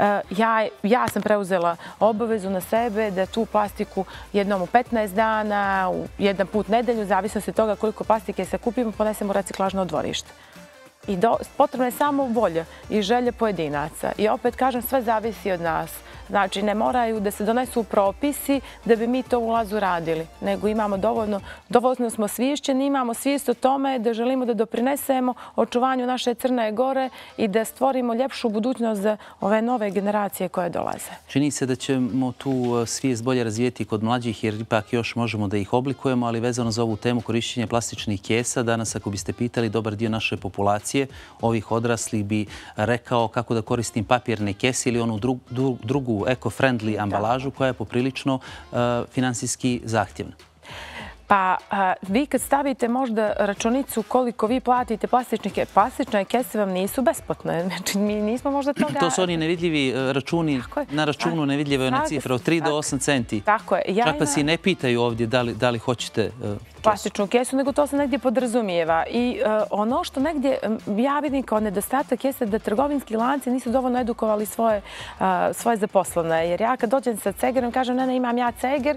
Ja sam preuzela obavezu na sebe da tu plastiku jednom u 15 dana, jedan put nedelju, zavisno se toga koliko plastike sakupimo, ponesemo u reciklažno dvorište. I potrebna je samo volja i želja pojedinaca. I opet kažem, sve zavisi od nas. Znači, ne moraju da se donesu propisi da bi mi to u ulazu radili, nego imamo dovoljno smo sviješćeni, imamo svijest o tome da želimo da doprinesemo očuvanju naše Crne Gore i da stvorimo ljepšu budućnost za ove nove generacije koje dolaze. Čini se da ćemo tu svijest bolje razvijeti kod mlađih, jer ipak još možemo da ih oblikujemo, ali vezano za ovu temu korišćenja plastičnih kesa, danas ako biste pitali dobar dio naše populacije, ovih odraslih bi rekao kako da koristim papirne kese ili onu drugu eco-friendly ambalažu koja je poprilično finansijski zahtjevna. Pa vi kad stavite možda računicu koliko vi platite plastične kese vam nisu besplatne. Znači mi nismo možda toga... To su oni nevidljivi računi, na računu nevidljiva je ona cifra od 3 do 8 centi. Tako je. Čak vas i ne pitaju ovdje da li hoćete plastičnu kesu, nego to se negdje podrazumijeva. I ono što negdje ja vidim kao nedostatak jeste da trgovinski lanci nisu dovoljno edukovali svoje zaposlene. Jer ja kad dođem sa cegerom kažem ne, imam ja ceger,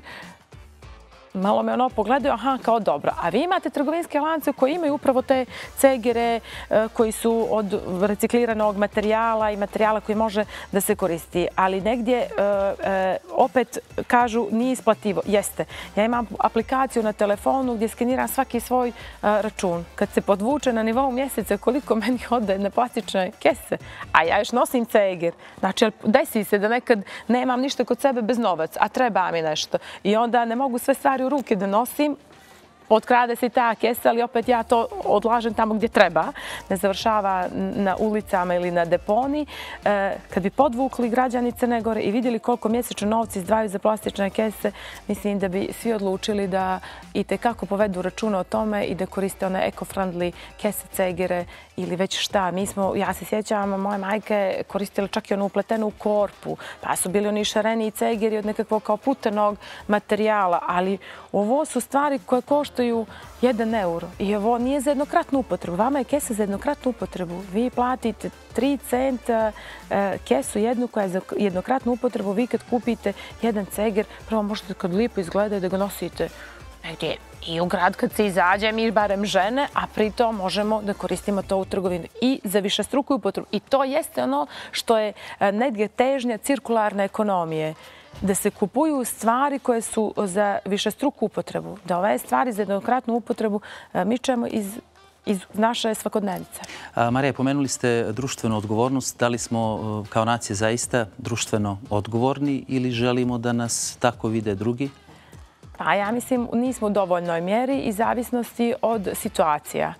malo me ono pogledaju, aha, kao dobro. A vi imate trgovinske lance koji imaju upravo te cegere koji su od recikliranog materijala i materijala koji može da se koristi. Ali negdje opet kažu nije isplativo. Jeste. Ja imam aplikaciju na telefonu gdje skeniram svaki svoj račun. Kad se podvuče na nivou mjeseca koliko meni ode na plastične kese, a ja još nosim ceger. Znači, desi se da nekad nemam ništa kod sebe bez novac, a treba mi nešto. I onda ne mogu sve stvari u ruke da nosim, potkrade se i ta kesa, ali opet ja to odlažem tamo gdje treba, ne završava na ulicama ili na deponi. Kad bi podvukli građani Crne Gore i vidjeli koliko mjesečno novci izdvajaju za plastične kese, mislim da bi svi odlučili da i tekako povedu računa o tome i da koriste one eco-friendly kese, cegere ili već šta. Ja se sjećam, moje majke koristile čak i onu upletenu korpu, pa su bili oni šareni i cegeri od nekakvog kao putenog materijala, ali ovo su stvari koje koštaju 1 euro i ovo nije za jednokratnu upotrebu. Vama je kesa za jednokratnu upotrebu. Vi platite 3 centa kesu jednu koja je za jednokratnu upotrebu. Vi kad kupite jedan ceger, prvo možete kad lijepo izgleda da ga nosite negdje i u grad kad se izađe, mi barem žene, a pritom možemo da koristimo to u trgovini i za višestruku upotrebu. I to jeste ono što je negdje težnja cirkularne ekonomije. Da se kupuju stvari koje su za višestruku upotrebu. Da ove stvari za jednokratnu upotrebu mičemo iz naše svakodnevice. Marija, pomenuli ste društvenu odgovornost. Da li smo kao nacija zaista društveno odgovorni ili želimo da nas tako vide drugi? Pa ja mislim nismo u dovoljnoj mjeri i zavisnosti od situacija.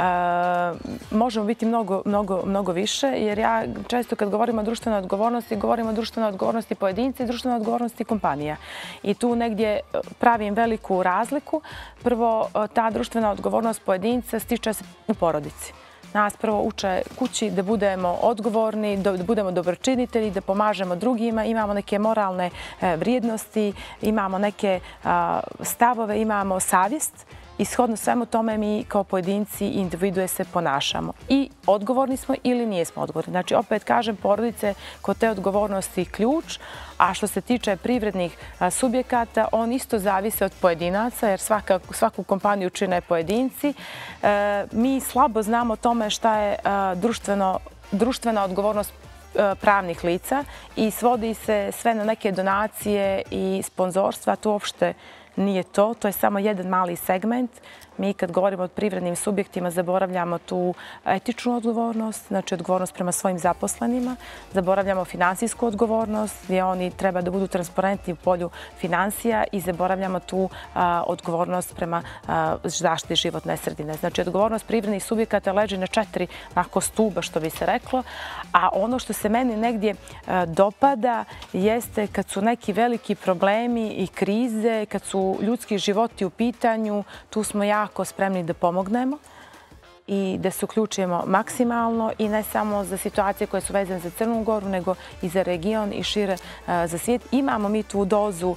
Možemo biti mnogo više, jer ja često kad govorimo o društvenoj odgovornosti, govorimo o društvenoj odgovornosti pojedinca i društvenoj odgovornosti kompanija. I tu negdje pravim veliku razliku. Prvo, ta društvena odgovornost pojedinca stiče se u porodici. Nas prvo uče kući da budemo odgovorni, da budemo dobročinitelji, da pomažemo drugima, imamo neke moralne vrijednosti, imamo neke stavove, imamo savjest i shodno svemu tome mi kao pojedinci i individue se ponašamo. I odgovorni smo ili nijesmo odgovorni. Znači, opet kažem, porodice kod te odgovornosti ključ, a što se tiče privrednih subjekata, on isto zavise od pojedinaca, jer svaku kompaniju čine pojedinci. Mi slabo znamo o tome šta je društvena odgovornost pravnih lica i svodi se sve na neke donacije i sponzorstva. To uopšte nije to. To je samo jedan mali segment. Mi kad govorimo o privrednim subjektima zaboravljamo tu etičnu odgovornost, znači odgovornost prema svojim zaposlenima, zaboravljamo finansijsku odgovornost gdje oni treba da budu transparentni u polju financija i zaboravljamo tu odgovornost prema zaštiti životne sredine. Znači odgovornost privrednih subjekata leži na 4 stuba, što bi se reklo, a ono što se meni negdje dopada jeste kad su neki veliki problemi i krize, kad su ljudski životi u pitanju, tu smo jako spremni da pomognemo i da se uključujemo maksimalno i ne samo za situacije koje su vezane za Crnu Goru, nego i za region i šire za svijet. Imamo mi tu dozu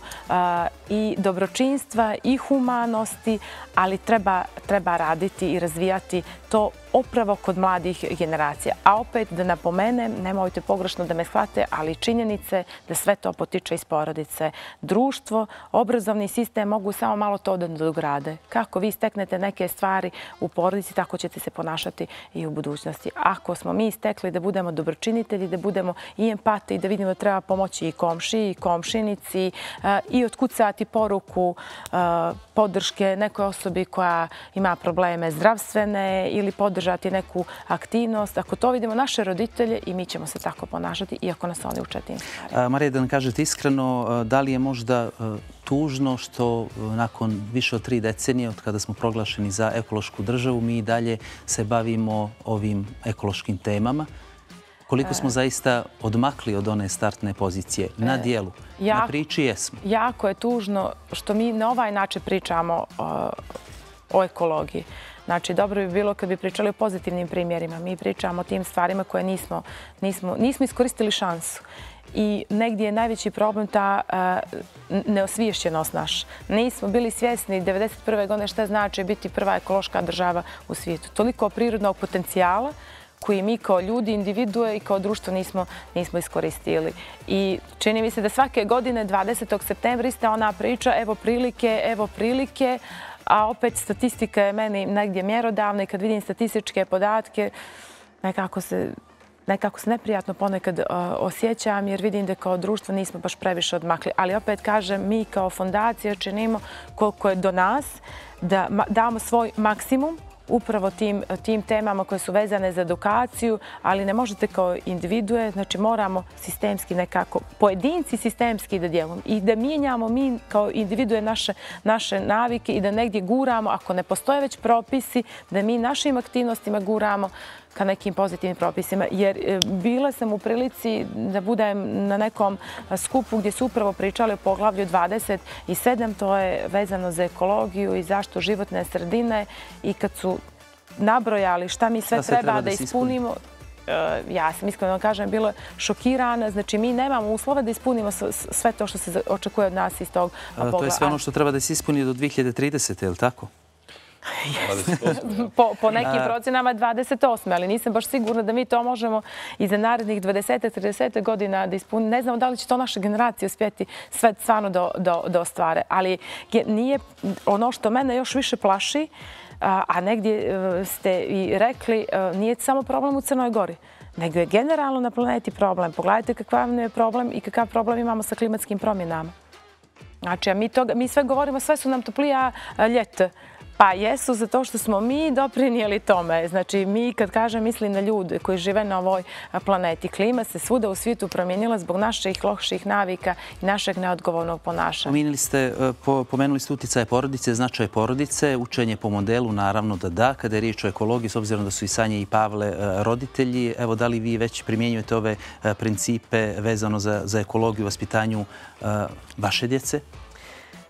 i dobročinstva i humanosti, ali treba raditi i razvijati to upravo kod mladih generacija. A opet da napomenem, nemojte pogrešno da me shvate, ali činjenice da sve to potiče iz porodice. Društvo, obrazovni sistem mogu samo malo to da dograde. Kako vi steknete neke stvari u porodici, tako ćete se ponašati i u budućnosti. Ako smo mi stekli da budemo dobročinitelji, da budemo i empati, da vidimo da treba pomoći i komšiji, i komšinici i otkucati poruku podrške nekoj osobi koja ima probleme zdravstvene ili podržati neku aktivnost. Ako to vidimo naše roditelje i mi ćemo se tako ponašati, iako nas oni uče tim stvarima. Marija, da nam kažete iskreno, da li je možda tužno što nakon više od 3 decenije od kada smo proglašeni za ekološku državu, mi i dalje se bavimo ovim ekološkim temama? Koliko smo zaista odmakli od one startne pozicije na dijelu? Na priči jesmo. Jako je tužno što mi na ovaj način pričamo o ekologiji. Znači, dobro bi bilo kad bi pričali o pozitivnim primjerima. Mi pričamo o tim stvarima koje nismo iskoristili šansu. I negdje je najveći problem ta neosviješćenost naša. Nismo bili svjesni 1991. godine šta znači biti prva ekološka država u svijetu. Toliko prirodnog potencijala koji mi kao ljudi, individue i kao društvo nismo iskoristili. I čini mi se da svake godine 20. septembra ista ona priča evo prilike, a opet statistika je meni negdje mjerodavna i kad vidim statističke podatke nekako se neprijatno ponekad osjećam jer vidim da kao društvo nismo baš previše odmakli. Ali opet kažem, mi kao fondacija činimo koliko je do nas da damo svoj maksimum upravo tim temama koje su vezane za edukaciju, ali ne možete kao individue, znači moramo sistemski nekako, pojedinci sistemski da djelujemo i da mijenjamo mi kao individue naše navike i da negdje guramo, ako ne postoje već propisi, da mi našim aktivnostima guramo ka nekim pozitivnim propisima. Jer bila sam u prilici da budem na nekom skupu gdje su upravo pričali o poglavlju 27, to je vezano za ekologiju i zaštitu životne sredine i kad su nabrojali šta mi sve treba da ispunimo, ja sam iskreno vam kažem, bila šokirana. Znači, mi nemamo uslova da ispunimo sve to što se očekuje od nas iz tog poglavlja. To je sve ono što treba da se ispuni do 2030, je li tako? Po nekim procenama 28. Ali nisam baš sigurna da mi to možemo i za narednih 20-30 godina da ispunimo. Ne znamo da li će to naša generacija uspjeti sve stvarno da ostvare. Ali nije ono što mene još više plaši, a negdje ste i rekli, nije samo problem u Crnoj Gori, nego je generalno na planeti problem. Pogledajte kakav je problem i kakav problem imamo sa klimatskim promjenama. Znači, mi sve govorimo, sve su nam toplija ljeta. Pa jesu, zato što smo mi doprinijeli tome. Znači, mi, kad kažem, mislim na ljude koji žive na ovoj planeti. Klima se svuda u svijetu promijenila zbog naših loših navika i našeg neodgovornog ponašanja. Pomenuli ste uticaje porodice, značaj porodice, učenje po modelu, naravno da. Kada je riječ o ekologiji, s obzirom da su i Sanja i Pavle roditelji, evo, da li vi već primjenjujete ove principe vezano za ekologiju u vaspitanju vaše djece?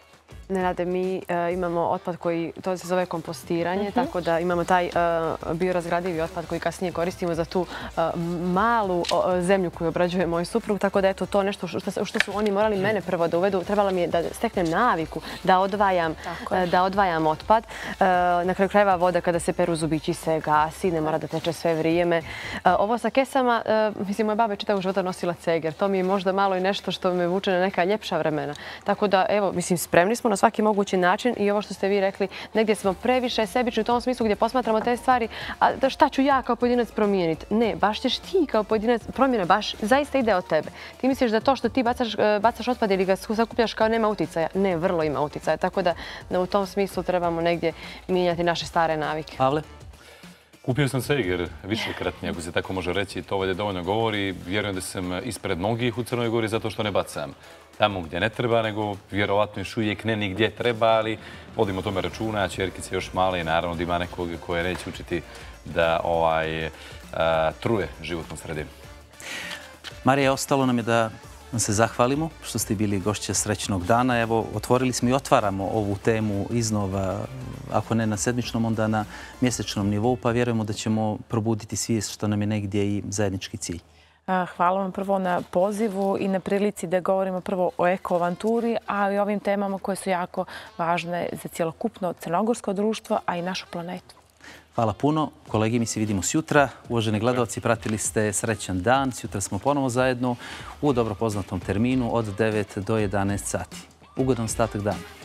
Nenade, mi imamo otpad koji, to se zove kompostiranje, tako da imamo taj biorazgradivi otpad koji kasnije koristimo za tu malu zemlju koju obrađuje moj suprug, tako da eto to nešto što su oni morali mene prvo da uvedu, trebala mi je da steknem naviku, da odvajam otpad. Na kraju krajeva voda kada se peru zubići se gasi, ne mora da teče sve vrijeme. Ovo sa kesama, mislim, moja baba je čitavog života nosila ceger, to mi je možda malo i nešto što me vuče na neka ljepša vremena. Tako da, evo, mislim, spremni smo na svaki mogući način i ovo što ste vi rekli, negdje smo previše sebični u tom smislu gdje posmatramo te stvari, a šta ću ja kao pojedinac promijeniti? Ne, baš ćeš ti kao pojedinac, promjena baš zaista ide od tebe. Ti misliš da to što ti bacaš otpad ili ga sakupljaš kao nema uticaja? Ne, vrlo ima uticaja. Tako da u tom smislu trebamo negdje mijenjati naše stare navike. Pavle? Kupio sam ceger višekratni, ako se tako može reći. To ovdje dovoljno govori. Vjerujem da sam ispred mnogih u Crnoj Gori zato što ne bacam tamo gdje ne treba, nego vjerovatno još uvijek ne nigdje treba, ali vodimo o tome računa. Čerkice još male i naravno da ima nekog koje neće učiti da truje životnu sredinu. Marija, ostalo nam je da vam se zahvalimo što ste bili gošća Srećnog dana. Evo, otvorili smo i otvaramo ovu temu iznova, ako ne na sedmičnom, onda na mjesečnom nivou, pa vjerujemo da ćemo probuditi svijest što nam je negdje i zajednički cilj. Hvala vam prvo na pozivu i na prilici da govorimo prvo o ekoavanturi, a i ovim temama koje su jako važne za cjelokupno crnogorsko društvo, a i našu planetu. Hvala puno. Kolegi, mi se vidimo sjutra. Uvaženi gledalci, pratili ste Srećan dan. Sjutra smo ponovo zajedno u dobro poznatom terminu od 9 do 11 sati. Ugodan ostatak dana.